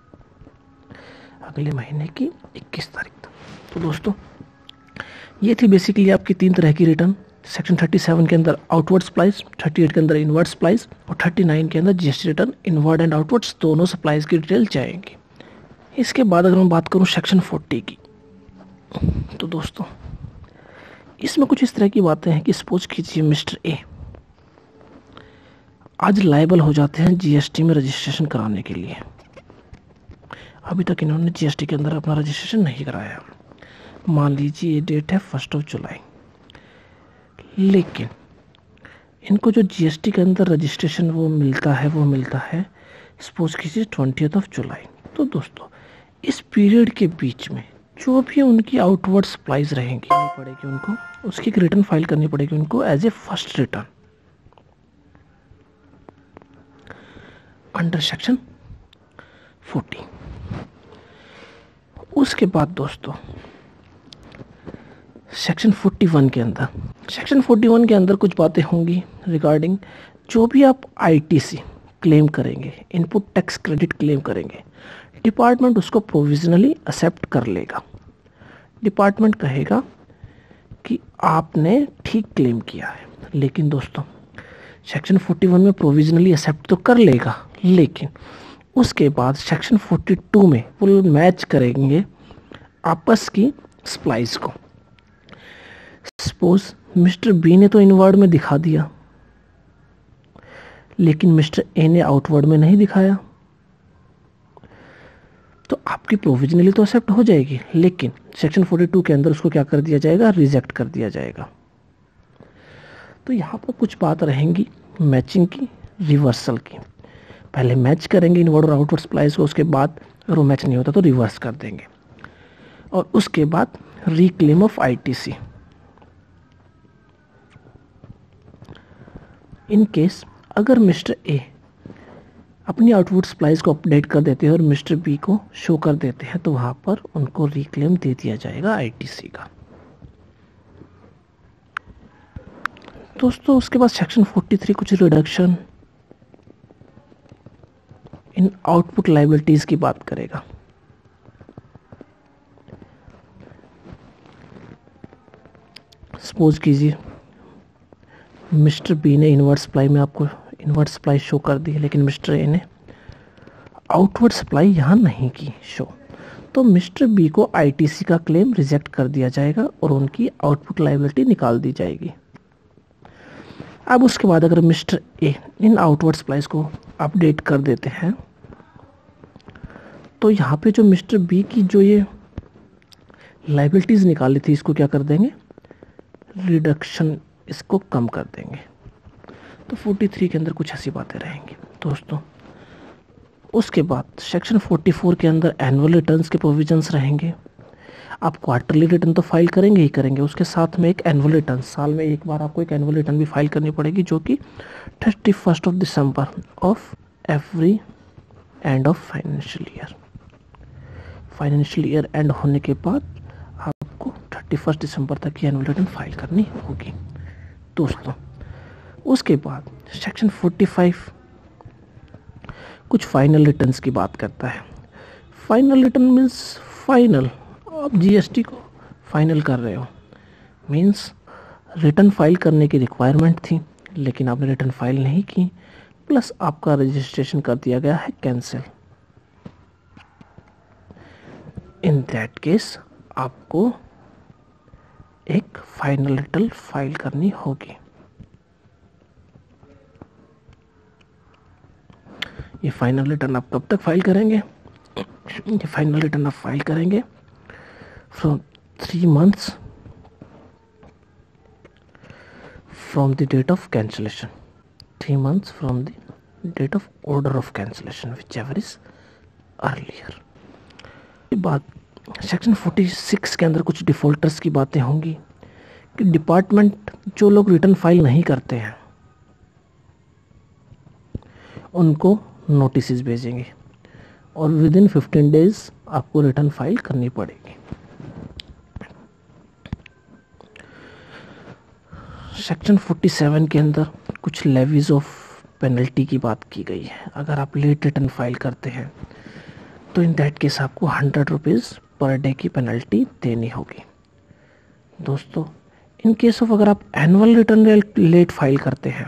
S2: अगले महीने की 21 तारीख तक। तो दोस्तों ये थी बेसिकली आपकी 3 तरह की रिटर्न। सेक्शन 37 के अंदर आउटवर्ड सप्लाईज, 38 के अंदर इनवर्ड सप्लाईज और 39 के अंदर GST return inward and outwards दोनों सप्लाईज की डिटेल जाएंगी। इसके बाद अगर मैं बात करूं सेक्शन 40 की, तो दोस्तों इसमें कुछ इस तरह की बातें हैं कि सपोज कीजिए मिस्टर ए आज लायबल हो जाते हैं जीएसटी में रजिस्ट्रेशन कराने के लिए। अभी तक इन्होंने जीएसटी के अंदर अपना रजिस्ट्रेशन नहीं कराया। मान लीजिए ये डेट है 1 जुलाई, लेकिन इनको जो जीएसटी के अंदर रजिस्ट्रेशन वो मिलता है सपोज कीजिए 20 जुलाई। तो दोस्तों इस पीरियड के बीच में जो भी उनकी आउटवर्ड सप्लाईज रहेंगी पड़ेगी उनको, उसकी एक रिटर्न फाइल करनी पड़ेगी उनको as a first return under section 40। उसके बाद दोस्तों सेक्शन 41 के अंदर कुछ बातें होंगी रिगार्डिंग जो भी आप आईटीसी क्लेम करेंगे, इनपुट टैक्स क्रेडिट क्लेम करेंगे, डिपार्टमेंट उसको प्रोविजनली एक्सेप्ट कर लेगा। डिपार्टमेंट कहेगा कि आपने ठीक क्लेम किया है, लेकिन दोस्तों सेक्शन 41 में प्रोविजनली एक्सेप्ट तो कर लेगा, लेकिन उसके बाद सेक्शन 42 में वो मैच करेंगे आपस की सप्लाईज को। सपोज मिस्टर बी ने तो इनवर्ड में दिखा दिया, लेकिन मिस्टर ए ने आउटवर्ड में नहीं दिखाया, तो आपकी प्रोविजनली तो एक्सेप्ट हो जाएगी, लेकिन सेक्शन 42 के अंदर उसको क्या कर दिया जाएगा, रिजेक्ट कर दिया जाएगा। तो यहाँ पर कुछ बात रहेंगी मैचिंग की, रिवर्सल की। पहले मैच करेंगे इनवर्ड और आउटवर्ड सप्लाईज को, उसके बाद अगर वो मैच नहीं होता तो रिवर्स कर देंगे, और उसके बाद reclaim of ITC. In case अगर मिस्टर ए अपनी आउटपुट सप्लाईज को अपडेट कर देते हैं और मिस्टर बी को शो कर देते हैं, तो वहां पर उनको रिक्लेम दे दिया जाएगा आईटीसी का। दोस्तों उसके बाद सेक्शन 43 कुछ रिडक्शन इन आउटपुट लायबिलिटीज की बात करेगा। सपोज कीजिए मिस्टर बी ने इनवर्ट सप्लाई में आपको इनवर्ट सप्लाई शो कर दी, लेकिन मिस्टर ए ने आउटवर्ड सप्लाई यहाँ नहीं की शो, तो मिस्टर बी को आईटीसी का क्लेम रिजेक्ट कर दिया जाएगा और उनकी आउटपुट लायबिलिटी निकाल दी जाएगी। अब उसके बाद अगर mister A in outward supplies को अपडेट कर देते हैं, तो यहाँ पे जो मिस्टर बी की जो ये लायबिलिटीज निकाली थी, इसको क्या कर देंगे, रिडक्शन, इसको कम कर देंगे। तो 43 के अंदर कुछ ऐसी बातें रहेंगी दोस्तों। उसके बाद सेक्शन 44 के अंदर एनुअल रिटर्न्स के प्रोविजंस रहेंगे। आप क्वार्टरली रिटर्न तो फाइल करेंगे ही करेंगे, उसके साथ में एक एनुअल रिटर्न, साल में एक बार आपको एक एनुअल रिटर्न भी फाइल करनी पड़ेगी, जो कि 31 December of every end of financial year end होने के बाद आपको 31 दिसंबर तक की एनुअल रिटर्न फाइल करनी होगी दोस्तों। उसके बाद सेक्शन 45 कुछ फाइनल रिटर्न्स की बात करता है। फाइनल रिटर्न मीन्स फाइनल, आप जीएसटी को फाइनल कर रहे हो, मीन्स रिटर्न फाइल करने की रिक्वायरमेंट थी लेकिन आपने रिटर्न फाइल नहीं की, प्लस आपका रजिस्ट्रेशन कर दिया गया है कैंसिल। इन दैट केस आपको एक फाइनल रिटर्न फाइल करनी होगी। ये फाइनल रिटर्न आप कब तक फाइल करेंगे, ये फाइनल रिटर्न आप फाइल करेंगे from 3 months from the date of cancellation, 3 months from the date of order of cancellation whichever is earlier. बात सेक्शन 46 के अंदर कुछ डिफॉल्टर्स की बातें होंगी कि डिपार्टमेंट जो लोग रिटर्न फाइल नहीं करते हैं उनको नोटिस भेजेंगे और विद इन 15 days आपको रिटर्न फाइल करनी पड़ेगी। सेक्शन 47 के अंदर कुछ लेवीज ऑफ पेनल्टी की बात की गई है। अगर आप लेट रिटर्न फाइल करते हैं तो इन दैट केस आपको 100 रुपीज़ पर डे की पेनल्टी देनी होगी दोस्तों। इन केस ऑफ अगर आप एनुअल रिटर्न लेट फाइल करते हैं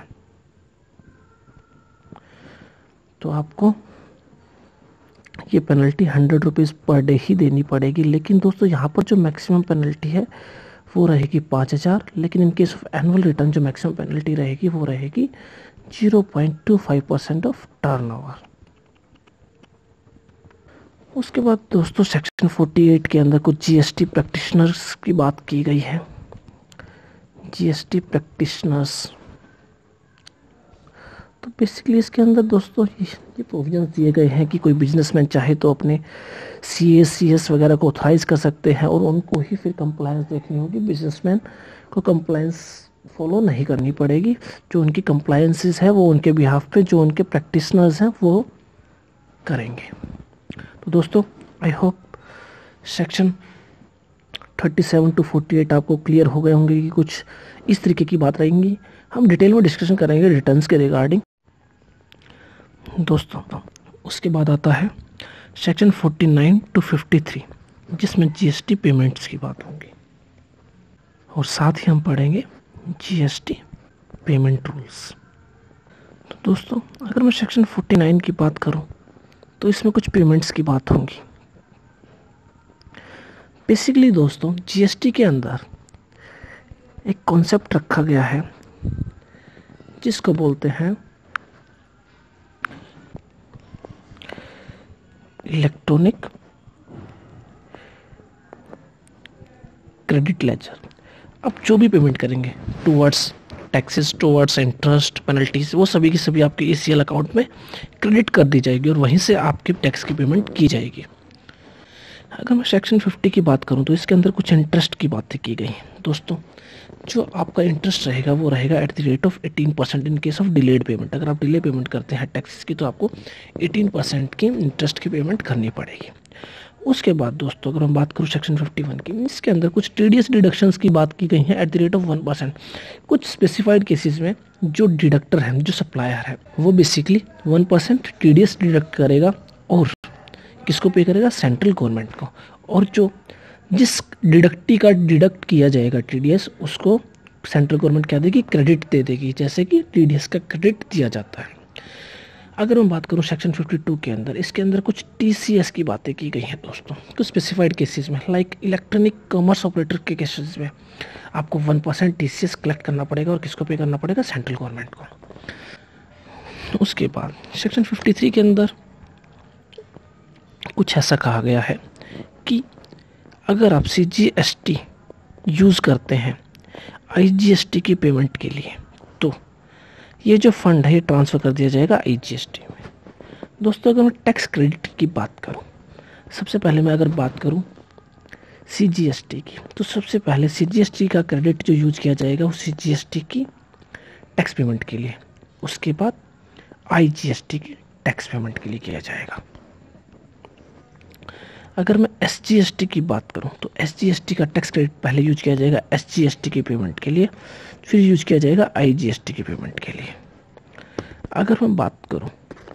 S2: तो आपको ये पेनल्टी 100 रुपीज़ पर डे ही देनी पड़ेगी, लेकिन दोस्तों यहाँ पर जो मैक्सिमम पेनल्टी है वो रहेगी 5000, लेकिन in case of annual return जो मैक्सिमम पेनल्टी रहेगी वो रहेगी 0.25% ऑफ टर्नओवर। उसके बाद दोस्तों सेक्शन 48 के अंदर कुछ जीएसटी प्रैक्टिशनर्स की बात की गई है। जीएसटी प्रैक्टिशनर्स, तो बेसिकली इसके अंदर दोस्तों ये प्रोविजंस दिए गए हैं कि कोई बिजनेसमैन चाहे तो अपने CAS वगैरह को ऑथराइज कर सकते हैं और उनको ही फिर कंप्लायंस देखनी होगी। बिजनेसमैन को कंप्लायंस फॉलो नहीं करनी पड़ेगी। जो उनकी कंप्लायंसेस है वो उनके बिहाफ पे जो उनके प्रैक्टिशनर्स हैं वो करेंगे। तो दोस्तों आई होप सेक्शन 37 to 48 आपको क्लियर हो गए होंगे कि कुछ इस तरीके की बात रहेंगी। हम डिटेल में डिस्कशन करेंगे रिटर्न्स के रिगार्डिंग दोस्तों। उसके बाद आता है सेक्शन 49 to 53 जिसमें जीएसटी पेमेंट्स की बात होगी और साथ ही हम पढ़ेंगे जीएसटी पेमेंट रूल्स। तो दोस्तों अगर मैं सेक्शन 49 की बात करूं तो इसमें कुछ पेमेंट्स की बात होगी। बेसिकली दोस्तों जीएसटी के अंदर एक कॉन्सेप्ट रखा गया है जिसको बोलते हैं इलेक्ट्रॉनिक क्रेडिट लेजर। अब जो भी पेमेंट करेंगे towards taxes, towards interest, penalties, वो सभी की सभी आपके ECL अकाउंट में क्रेडिट कर दी जाएगी और वहीं से आपके टैक्स की पेमेंट की जाएगी। अगर मैं सेक्शन 50 की बात करूं तो इसके अंदर कुछ इंटरेस्ट की बातें की गई हैं दोस्तों। जो आपका इंटरेस्ट रहेगा वो रहेगा at the rate of 18% in case of delayed payment. अगर आप डिले पेमेंट करते हैं टैक्सेस की तो आपको 18% की इंटरेस्ट की पेमेंट करनी पड़ेगी। उसके बाद दोस्तों अगर हम बात करूँ सेक्शन 51 की, इसके अंदर कुछ TDS डिडक्शंस की बात की गई है एट द रेट ऑफ 1%। कुछ स्पेसिफाइड केसेस में जो डिडक्टर है, जो सप्लायर है, वो बेसिकली 1% TDS डिडक्ट करेगा और किसको पे करेगा? सेंट्रल गवर्नमेंट को। और जो जिस डिडक्टी का डिडक्ट किया जाएगा TDS, उसको सेंट्रल गवर्नमेंट क्या देगी? क्रेडिट दे देगी, जैसे कि TDS का क्रेडिट दिया जाता है। अगर मैं बात करूं सेक्शन 52 के अंदर, इसके अंदर कुछ TCS की बातें की गई हैं दोस्तों। कुछ स्पेसिफाइड केसेस में लाइक इलेक्ट्रॉनिक कॉमर्स ऑपरेटर के केसेस में आपको 1% TCS कलेक्ट करना पड़ेगा और किसको पे करना पड़ेगा? सेंट्रल गवर्नमेंट को। उसके बाद सेक्शन 53 के अंदर कुछ ऐसा कहा गया है कि अगर आप CGST यूज़ करते हैं IGST की पेमेंट के लिए तो ये जो फंड है ये ट्रांसफ़र कर दिया जाएगा IGST में। दोस्तों अगर मैं टैक्स क्रेडिट की बात करूं, सबसे पहले मैं अगर बात करूं CGST की, तो सबसे पहले CGST का क्रेडिट जो यूज़ किया जाएगा वो CGST की टैक्स पेमेंट के लिए, उसके बाद IGST की टैक्स पेमेंट के लिए किया जाएगा। अगर मैं SGST की बात करूं तो SGST का टैक्स क्रेडिट पहले यूज किया जाएगा SGST की पेमेंट के लिए, फिर यूज किया जाएगा IGST की पेमेंट के लिए। अगर मैं बात करूं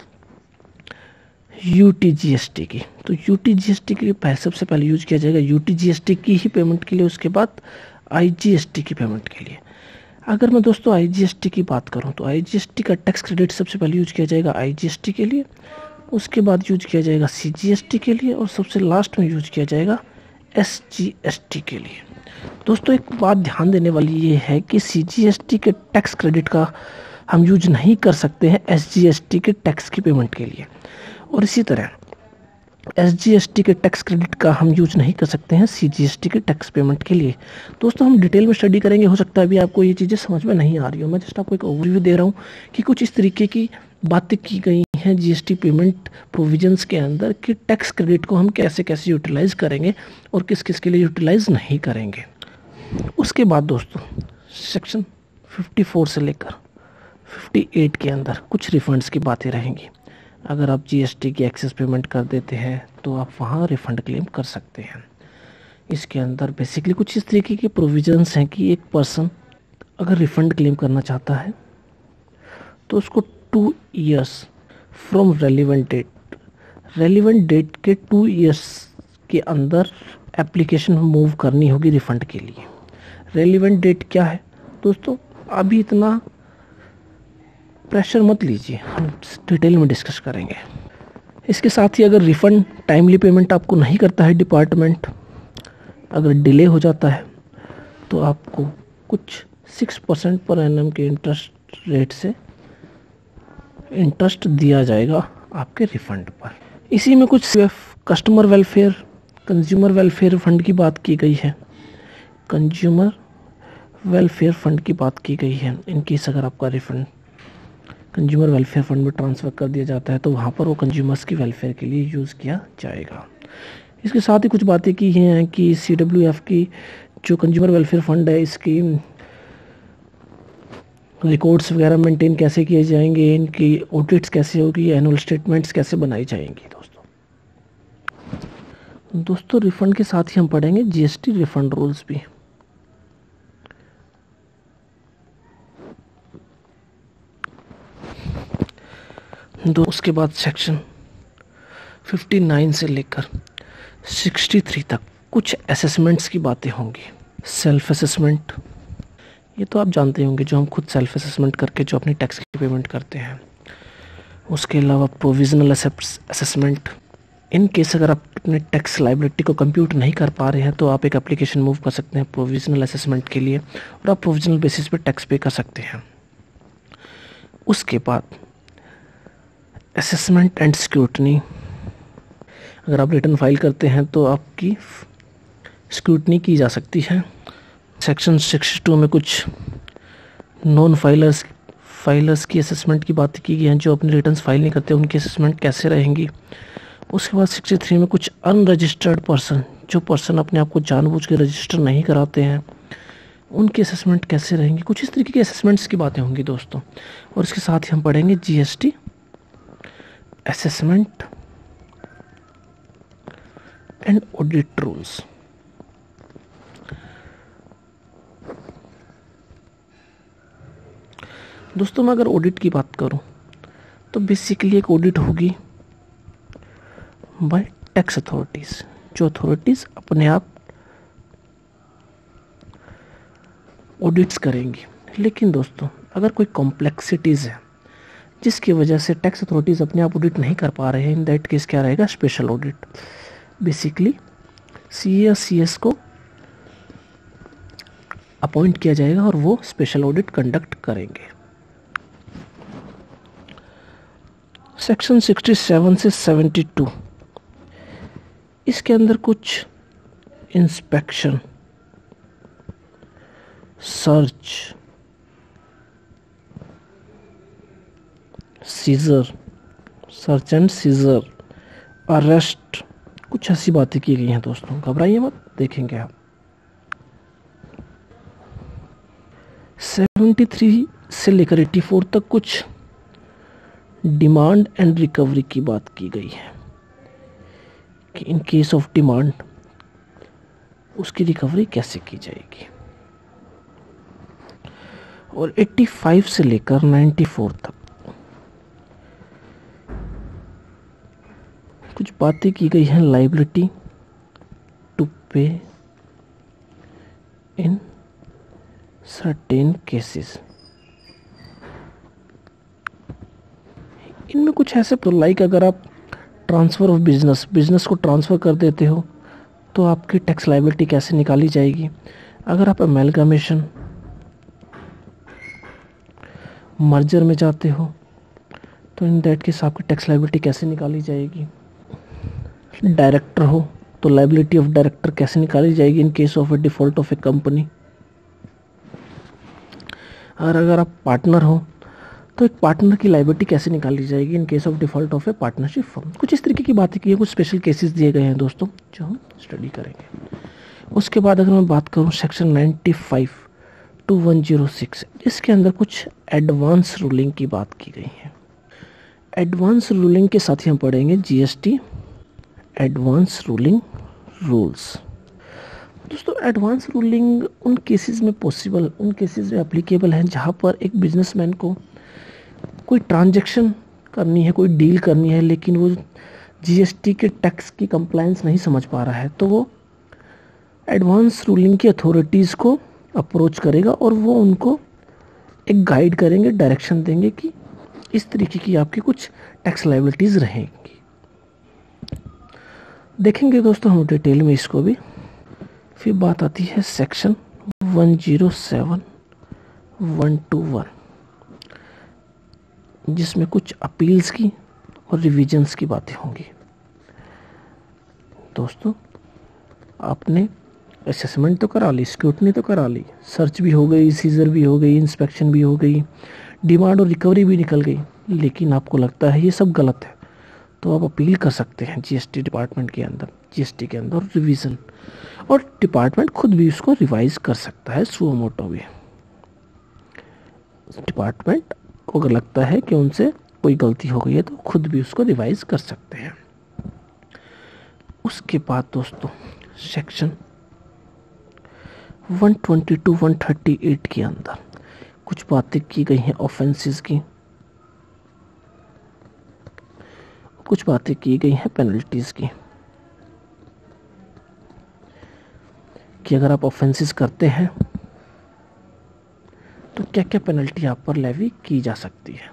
S2: UTGST की, तो UTGST के लिए सबसे पहले यूज किया जाएगा UTGST की ही पेमेंट के लिए, उसके बाद IGST की पेमेंट के लिए। अगर मैं दोस्तों IGST की बात करूं तो IGST का टैक्स क्रेडिट सबसे पहले यूज किया जाएगा IGST के लिए, उसके बाद यूज किया जाएगा CGST के लिए और सबसे लास्ट में यूज किया जाएगा SGST के लिए। दोस्तों एक बात ध्यान देने वाली ये है कि CGST के टैक्स क्रेडिट का हम यूज नहीं कर सकते हैं SGST के टैक्स की पेमेंट के लिए, और इसी तरह SGST के टैक्स क्रेडिट का हम यूज नहीं कर सकते हैं CGST के टैक्स पेमेंट के लिए। दोस्तों हम डिटेल में स्टडी करेंगे, हो सकता है अभी आपको ये चीज़ें समझ में नहीं आ रही हो। मैं जस्ट आपको एक ओवरव्यू दे रहा हूँ कि कुछ इस तरीके की बातें की गई हैं GST पेमेंट प्रोविजंस के अंदर कि टैक्स क्रेडिट को हम कैसे कैसे यूटिलाइज करेंगे और किस किस के लिए यूटिलाइज नहीं करेंगे। उसके बाद दोस्तों सेक्शन 54 से लेकर 58 के अंदर कुछ रिफंड्स की बातें रहेंगी। अगर आप GST की एक्सेस पेमेंट कर देते हैं तो आप वहाँ रिफ़ंड क्लेम कर सकते हैं। इसके अंदर बेसिकली कुछ इस तरीके के प्रोविजंस हैं कि एक पर्सन अगर रिफ़ंड क्लेम करना चाहता है तो उसको 2 इयर्स फ्रॉम रेलिवेंट डेट के 2 इयर्स के अंदर एप्लीकेशन मूव करनी होगी रिफ़ंड के लिए। रेलिवेंट डेट क्या है दोस्तों? अभी इतना प्रेशर मत लीजिए, हम डिटेल में डिस्कस करेंगे। इसके साथ ही अगर रिफ़ंड टाइमली पेमेंट आपको नहीं करता है डिपार्टमेंट, अगर डिले हो जाता है तो आपको कुछ 6% पर एनम के इंटरेस्ट रेट से इंटरेस्ट दिया जाएगा आपके रिफ़ंड पर। इसी में कुछ CF customer welfare, consumer welfare fund की बात की गई है, कंज्यूमर वेलफेयर फंड की बात की गई है। इन केस अगर आपका रिफंड कंज्यूमर वेलफेयर फंड में ट्रांसफ़र कर दिया जाता है तो वहाँ पर वो कंज्यूमर्स की वेलफेयर के लिए यूज़ किया जाएगा। इसके साथ ही कुछ बातें की हैं कि CWF की जो कंज्यूमर वेलफेयर फंड है, इसकी रिकॉर्ड्स वगैरह मेंटेन कैसे किए जाएंगे, इनकी ऑडिट्स कैसे होगी, एनुअल स्टेटमेंट्स कैसे बनाई जाएंगी। दोस्तों रिफ़ंड के साथ ही हम पढ़ेंगे GST रिफ़ंड रूल्स भी। उसके बाद सेक्शन 59 से लेकर 63 तक कुछ असेसमेंट्स की बातें होंगी। सेल्फ असेसमेंट, ये तो आप जानते होंगे, जो हम खुद सेल्फ असेसमेंट करके जो अपनी टैक्स की पेमेंट करते हैं। उसके अलावा प्रोविजनल असेसमेंट, इन केस अगर आप अपने टैक्स लायबिलिटी को कंप्यूट नहीं कर पा रहे हैं तो आप एक एप्लीकेशन मूव कर सकते हैं प्रोविजनल असेसमेंट के लिए, और आप प्रोविजनल बेसिस पे टैक्स पे कर सकते हैं। उसके बाद असेसमेंट एंड स्क्रूटनी, अगर आप रिटर्न फाइल करते हैं तो आपकी स्क्रूटनी की जा सकती है। सेक्शन 62 में कुछ नॉन फाइलर्स की असेसमेंट की बात की गई है, जो अपने रिटर्न्स फाइल नहीं करते उनकी असेसमेंट कैसे रहेंगी। उसके बाद 63 में कुछ अनरजिस्टर्ड पर्सन, जो पर्सन अपने आप को जानबूझ के रजिस्टर नहीं कराते हैं, उनकी असेसमेंट कैसे रहेंगी। कुछ इस तरीके की असेसमेंट्स की बातें होंगी दोस्तों। और इसके साथ ही हम पढ़ेंगे GST assessment and audit rules. दोस्तों मैं अगर ऑडिट की बात करूं तो बेसिकली एक ऑडिट होगी बाय टैक्स अथॉरिटीज़, जो अथॉरिटीज़ अपने आप ऑडिट्स करेंगी। लेकिन दोस्तों अगर कोई कॉम्प्लेक्सिटीज़ है जिसकी वजह से टैक्स अथॉरिटीज़ अपने आप ऑडिट नहीं कर पा रहे हैं, इन दैट केस क्या रहेगा, स्पेशल ऑडिट। बेसिकली CA या CS को अपॉइंट किया जाएगा और वो स्पेशल ऑडिट कंडक्ट करेंगे। सेक्शन 67 से 72, इसके अंदर कुछ inspection, search, search and seizure, arrest, कुछ ऐसी बातें की गई हैं दोस्तों। घबराइए मत, देखेंगे आप। 73 से लेकर 84 तक कुछ डिमांड एंड रिकवरी की बात की गई है कि इन केस ऑफ डिमांड उसकी रिकवरी कैसे की जाएगी। और 85 से लेकर 94 तक कुछ बातें की गई हैं लायबिलिटी टू पे इन सर्टेन केसेस। इनमें कुछ ऐसे तो लाइक अगर आप ट्रांसफ़र ऑफ बिजनेस को ट्रांसफ़र कर देते हो तो आपकी टैक्स लायबिलिटी कैसे निकाली जाएगी। अगर आप अमेलगामेशन, मर्जर में जाते हो तो इन दैट केस आपकी टैक्स लायबिलिटी कैसे निकाली जाएगी। डायरेक्टर हो तो लायबिलिटी ऑफ डायरेक्टर कैसे निकाली जाएगी in case of a default of a company. और अगर आप पार्टनर हो तो एक पार्टनर की लायबिलिटी कैसे निकाली जाएगी in case of default of a partnership firm. कुछ इस तरीके की बातें की है, कुछ स्पेशल केसेस दिए गए हैं दोस्तों जो हम स्टडी करेंगे। उसके बाद अगर मैं बात करूं सेक्शन 95 to 106, इसके अंदर कुछ एडवांस रूलिंग की बात की गई है। एडवांस रूलिंग के साथ ही हम पढ़ेंगे GST एडवांस रूलिंग रूल्स। दोस्तों एडवांस रूलिंग उन केसेस में पॉसिबल, उन केसेस में एप्लीकेबल हैं जहां पर एक बिजनेसमैन को कोई ट्रांजैक्शन करनी है, कोई डील करनी है, लेकिन वो GST के टैक्स की कंप्लायंस नहीं समझ पा रहा है, तो वो एडवांस रूलिंग की अथॉरिटीज़ को अप्रोच करेगा और वो उनको एक गाइड करेंगे, डायरेक्शन देंगे कि इस तरीके की आपकी कुछ टैक्स लायबिलिटीज़ रहेंगी। देखेंगे दोस्तों हम डिटेल में इसको भी। फिर बात आती है सेक्शन 107(1) जिसमें कुछ अपील्स की और रिविजन्स की बातें होंगी। दोस्तों आपने असेसमेंट तो करा ली, स्क्रूटनी तो करा ली, सर्च भी हो गई, सीजर भी हो गई, इंस्पेक्शन भी हो गई, डिमांड और रिकवरी भी निकल गई, लेकिन आपको लगता है ये सब गलत है, तो आप अपील कर सकते हैं जीएसटी डिपार्टमेंट के अंदर, जीएसटी के अंदर रिवीजन, और डिपार्टमेंट खुद भी उसको रिवाइज कर सकता है सुओ मोटो भी। डिपार्टमेंट को अगर लगता है कि उनसे कोई गलती हो गई है तो खुद भी उसको रिवाइज कर सकते हैं। उसके बाद दोस्तों सेक्शन 120 to 138 के अंदर कुछ बातें की गई हैं ऑफेंसेस की, कुछ बातें की गई हैं पेनल्टीज की, कि अगर आप ऑफेंसेस करते हैं तो क्या क्या पेनल्टी आप पर लेवी की जा सकती है।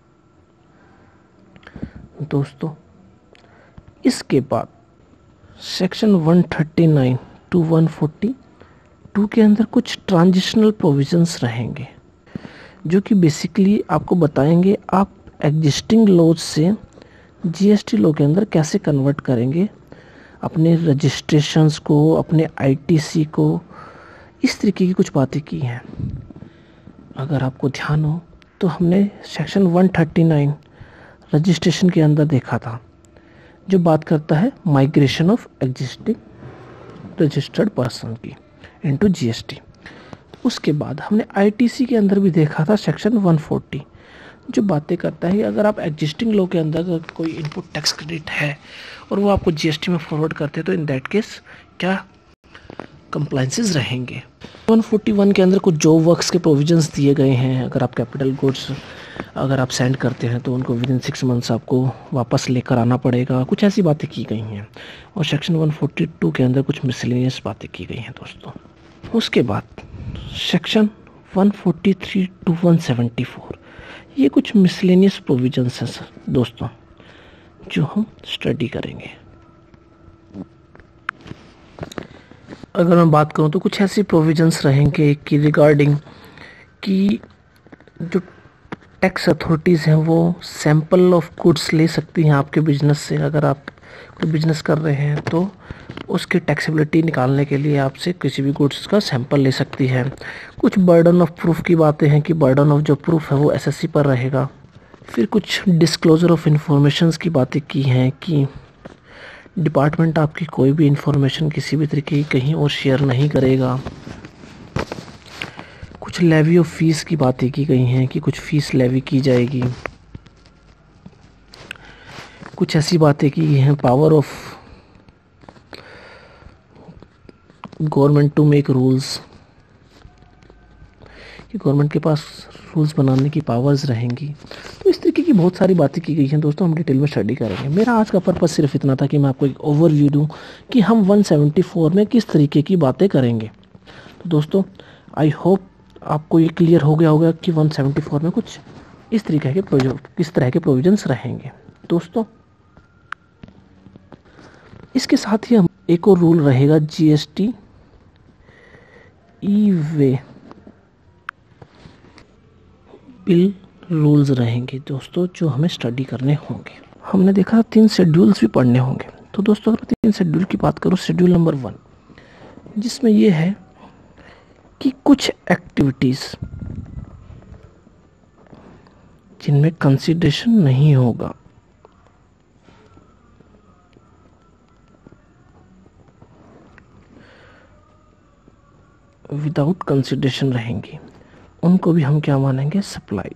S2: दोस्तों इसके बाद सेक्शन 139 to 142 के अंदर कुछ ट्रांजिशनल प्रोविजंस रहेंगे, जो कि बेसिकली आपको बताएंगे आप एग्जिस्टिंग लॉज से जीएसटी लॉ के अंदर कैसे कन्वर्ट करेंगे अपने रजिस्ट्रेशंस को, अपने आईटीसी को। इस तरीके की कुछ बातें की हैं। अगर आपको ध्यान हो तो हमने सेक्शन 139 रजिस्ट्रेशन के अंदर देखा था, जो बात करता है migration of existing registered person की इनटू जीएसटी। उसके बाद हमने आईटीसी के अंदर भी देखा था सेक्शन 140, जो बातें करता है कि अगर आप एग्जिस्टिंग लॉ के अंदर कोई इनपुट टैक्स क्रेडिट है और वो आपको जीएसटी में फॉरवर्ड करते हैं तो इन दैट केस क्या कंप्लाइंसेस रहेंगे। 141 के अंदर कुछ जॉब वर्क्स के प्रोविजंस दिए गए हैं। अगर आप कैपिटल गुड्स अगर आप सेंड करते हैं तो उनको विदिन 6 मंथ्स आपको वापस लेकर आना पड़ेगा, कुछ ऐसी बातें की गई हैं। और सेक्शन 142 के अंदर कुछ मिसलेनियस बातें की गई हैं दोस्तों। उसके बाद सेक्शन 143 to 174 ये कुछ मिसलेनियस प्रोविजंस हैं दोस्तों, जो हम स्टडी करेंगे। अगर मैं बात करूं तो कुछ ऐसी प्रोविजंस रहेंगे कि रिगार्डिंग कि जो टैक्स अथॉरिटीज़ हैं वो सैंपल ऑफ गुड्स ले सकती हैं आपके बिजनेस से। अगर आप कोई बिजनेस कर रहे हैं तो उसकी टैक्सेबिलिटी निकालने के लिए आपसे किसी भी गुड्स का सैंपल ले सकती है। कुछ बर्डन ऑफ प्रूफ की बातें हैं कि बर्डन ऑफ जो प्रूफ है वो एसएससी पर रहेगा। फिर कुछ डिस्क्लोजर ऑफ इंफॉर्मेशंस की बातें की हैं कि डिपार्टमेंट आपकी कोई भी इंफॉर्मेशन किसी भी तरीके की कहीं और शेयर नहीं करेगा। कुछ लेवी ऑफ फीस की बातें की गई हैं कि कुछ फीस लेवी की जाएगी। कुछ ऐसी बातें की हैं power of government to make rules, कि गवर्नमेंट के पास रूल्स बनाने की पावर्स रहेंगी। तो इस तरीके की बहुत सारी बातें की गई हैं दोस्तों, हम डिटेल में स्टडी करेंगे। मेरा आज का पर्पस सिर्फ इतना था कि मैं आपको एक ओवरव्यू दूं कि हम 174 में किस तरीके की बातें करेंगे। तो दोस्तों आई होप आपको ये क्लियर हो गया होगा कि 174 में कुछ इस तरीके के किस तरह के प्रोविजंस रहेंगे। दोस्तों इसके साथ ही हम एक और रूल रहेगा GST e way bill rules रहेंगे दोस्तों, जो हमें स्टडी करने होंगे। हमने देखा 3 शेड्यूल्स भी पढ़ने होंगे। तो दोस्तों अगर 3 शेड्यूल की बात करूँ, शेड्यूल नंबर 1 जिसमें ये है कि कुछ एक्टिविटीज़ जिनमें कंसीडरेशन नहीं होगा, विदाउट कंसीडरेशन रहेंगी, उनको भी हम क्या मानेंगे, सप्लाई।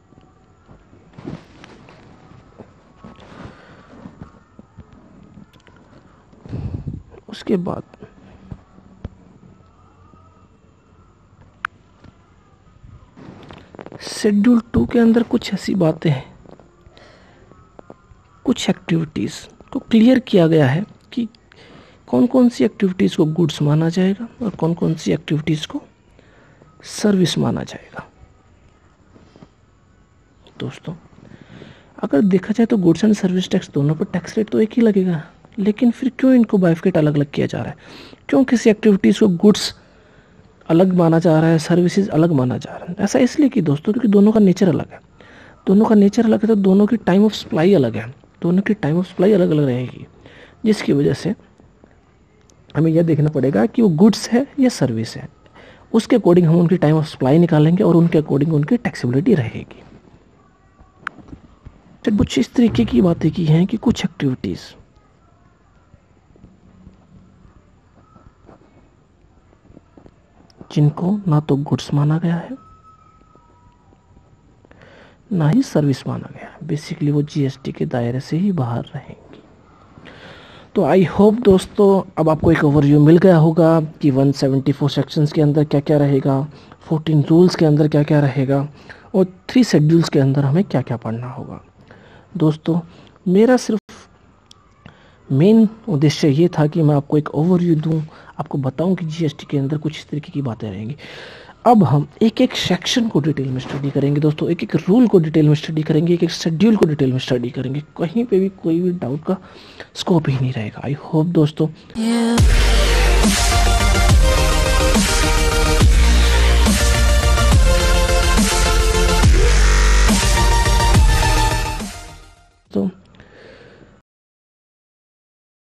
S2: उसके बाद शेड्यूल 2 के अंदर कुछ ऐसी बातें हैं, कुछ एक्टिविटीज़ को क्लियर किया गया है कि कौन कौन सी एक्टिविटीज़ को गुड्स माना जाएगा और कौन कौन सी एक्टिविटीज़ को सर्विस माना जाएगा। दोस्तों अगर देखा जाए तो गुड्स एंड सर्विस टैक्स दोनों पर टैक्स रेट तो एक ही लगेगा, लेकिन फिर क्यों इनको बाइफकेट अलग अलग किया जा रहा है? क्यों किसी एक्टिविटीज़ को गुड्स अलग माना जा रहा है, सर्विसेज अलग माना जा रहा है? ऐसा इसलिए कि दोस्तों क्योंकि दोनों का नेचर अलग है। दोनों का नेचर अलग है तो दोनों की टाइम ऑफ सप्लाई अलग है, दोनों की टाइम ऑफ सप्लाई अलग अलग रहेगी, जिसकी वजह से हमें यह देखना पड़ेगा कि वो गुड्स है या सर्विस है, उसके अकॉर्डिंग हम उनकी टाइम ऑफ सप्लाई निकालेंगे और उनके अकॉर्डिंग उनकी टैक्सेबिलिटी रहेगी। कुछ इस तरीके की बातें की हैं कि कुछ एक्टिविटीज़ जिनको ना तो गुड्स माना गया है ना ही सर्विस माना गया है, बेसिकली वो जीएसटी के दायरे से ही बाहर रहेंगी। तो आई होप दोस्तों अब आपको एक ओवरव्यू मिल गया होगा कि 174 सेक्शंस के अंदर क्या क्या रहेगा, 14 रूल्स के अंदर क्या क्या रहेगा और 3 शेड्यूल्स के अंदर हमें क्या क्या पढ़ना होगा। दोस्तों मेरा सिर्फ मेन उद्देश्य ये था कि मैं आपको एक ओवरव्यू दूं, आपको बताऊं कि जीएसटी के अंदर कुछ इस तरीके की बातें रहेंगी। अब हम एक एक सेक्शन को डिटेल में स्टडी करेंगे दोस्तों, एक एक रूल को डिटेल में स्टडी करेंगे, एक एक शेड्यूल को डिटेल में स्टडी करेंगे, कहीं पे भी कोई भी डाउट का स्कोप ही नहीं रहेगा। आई होप दोस्तों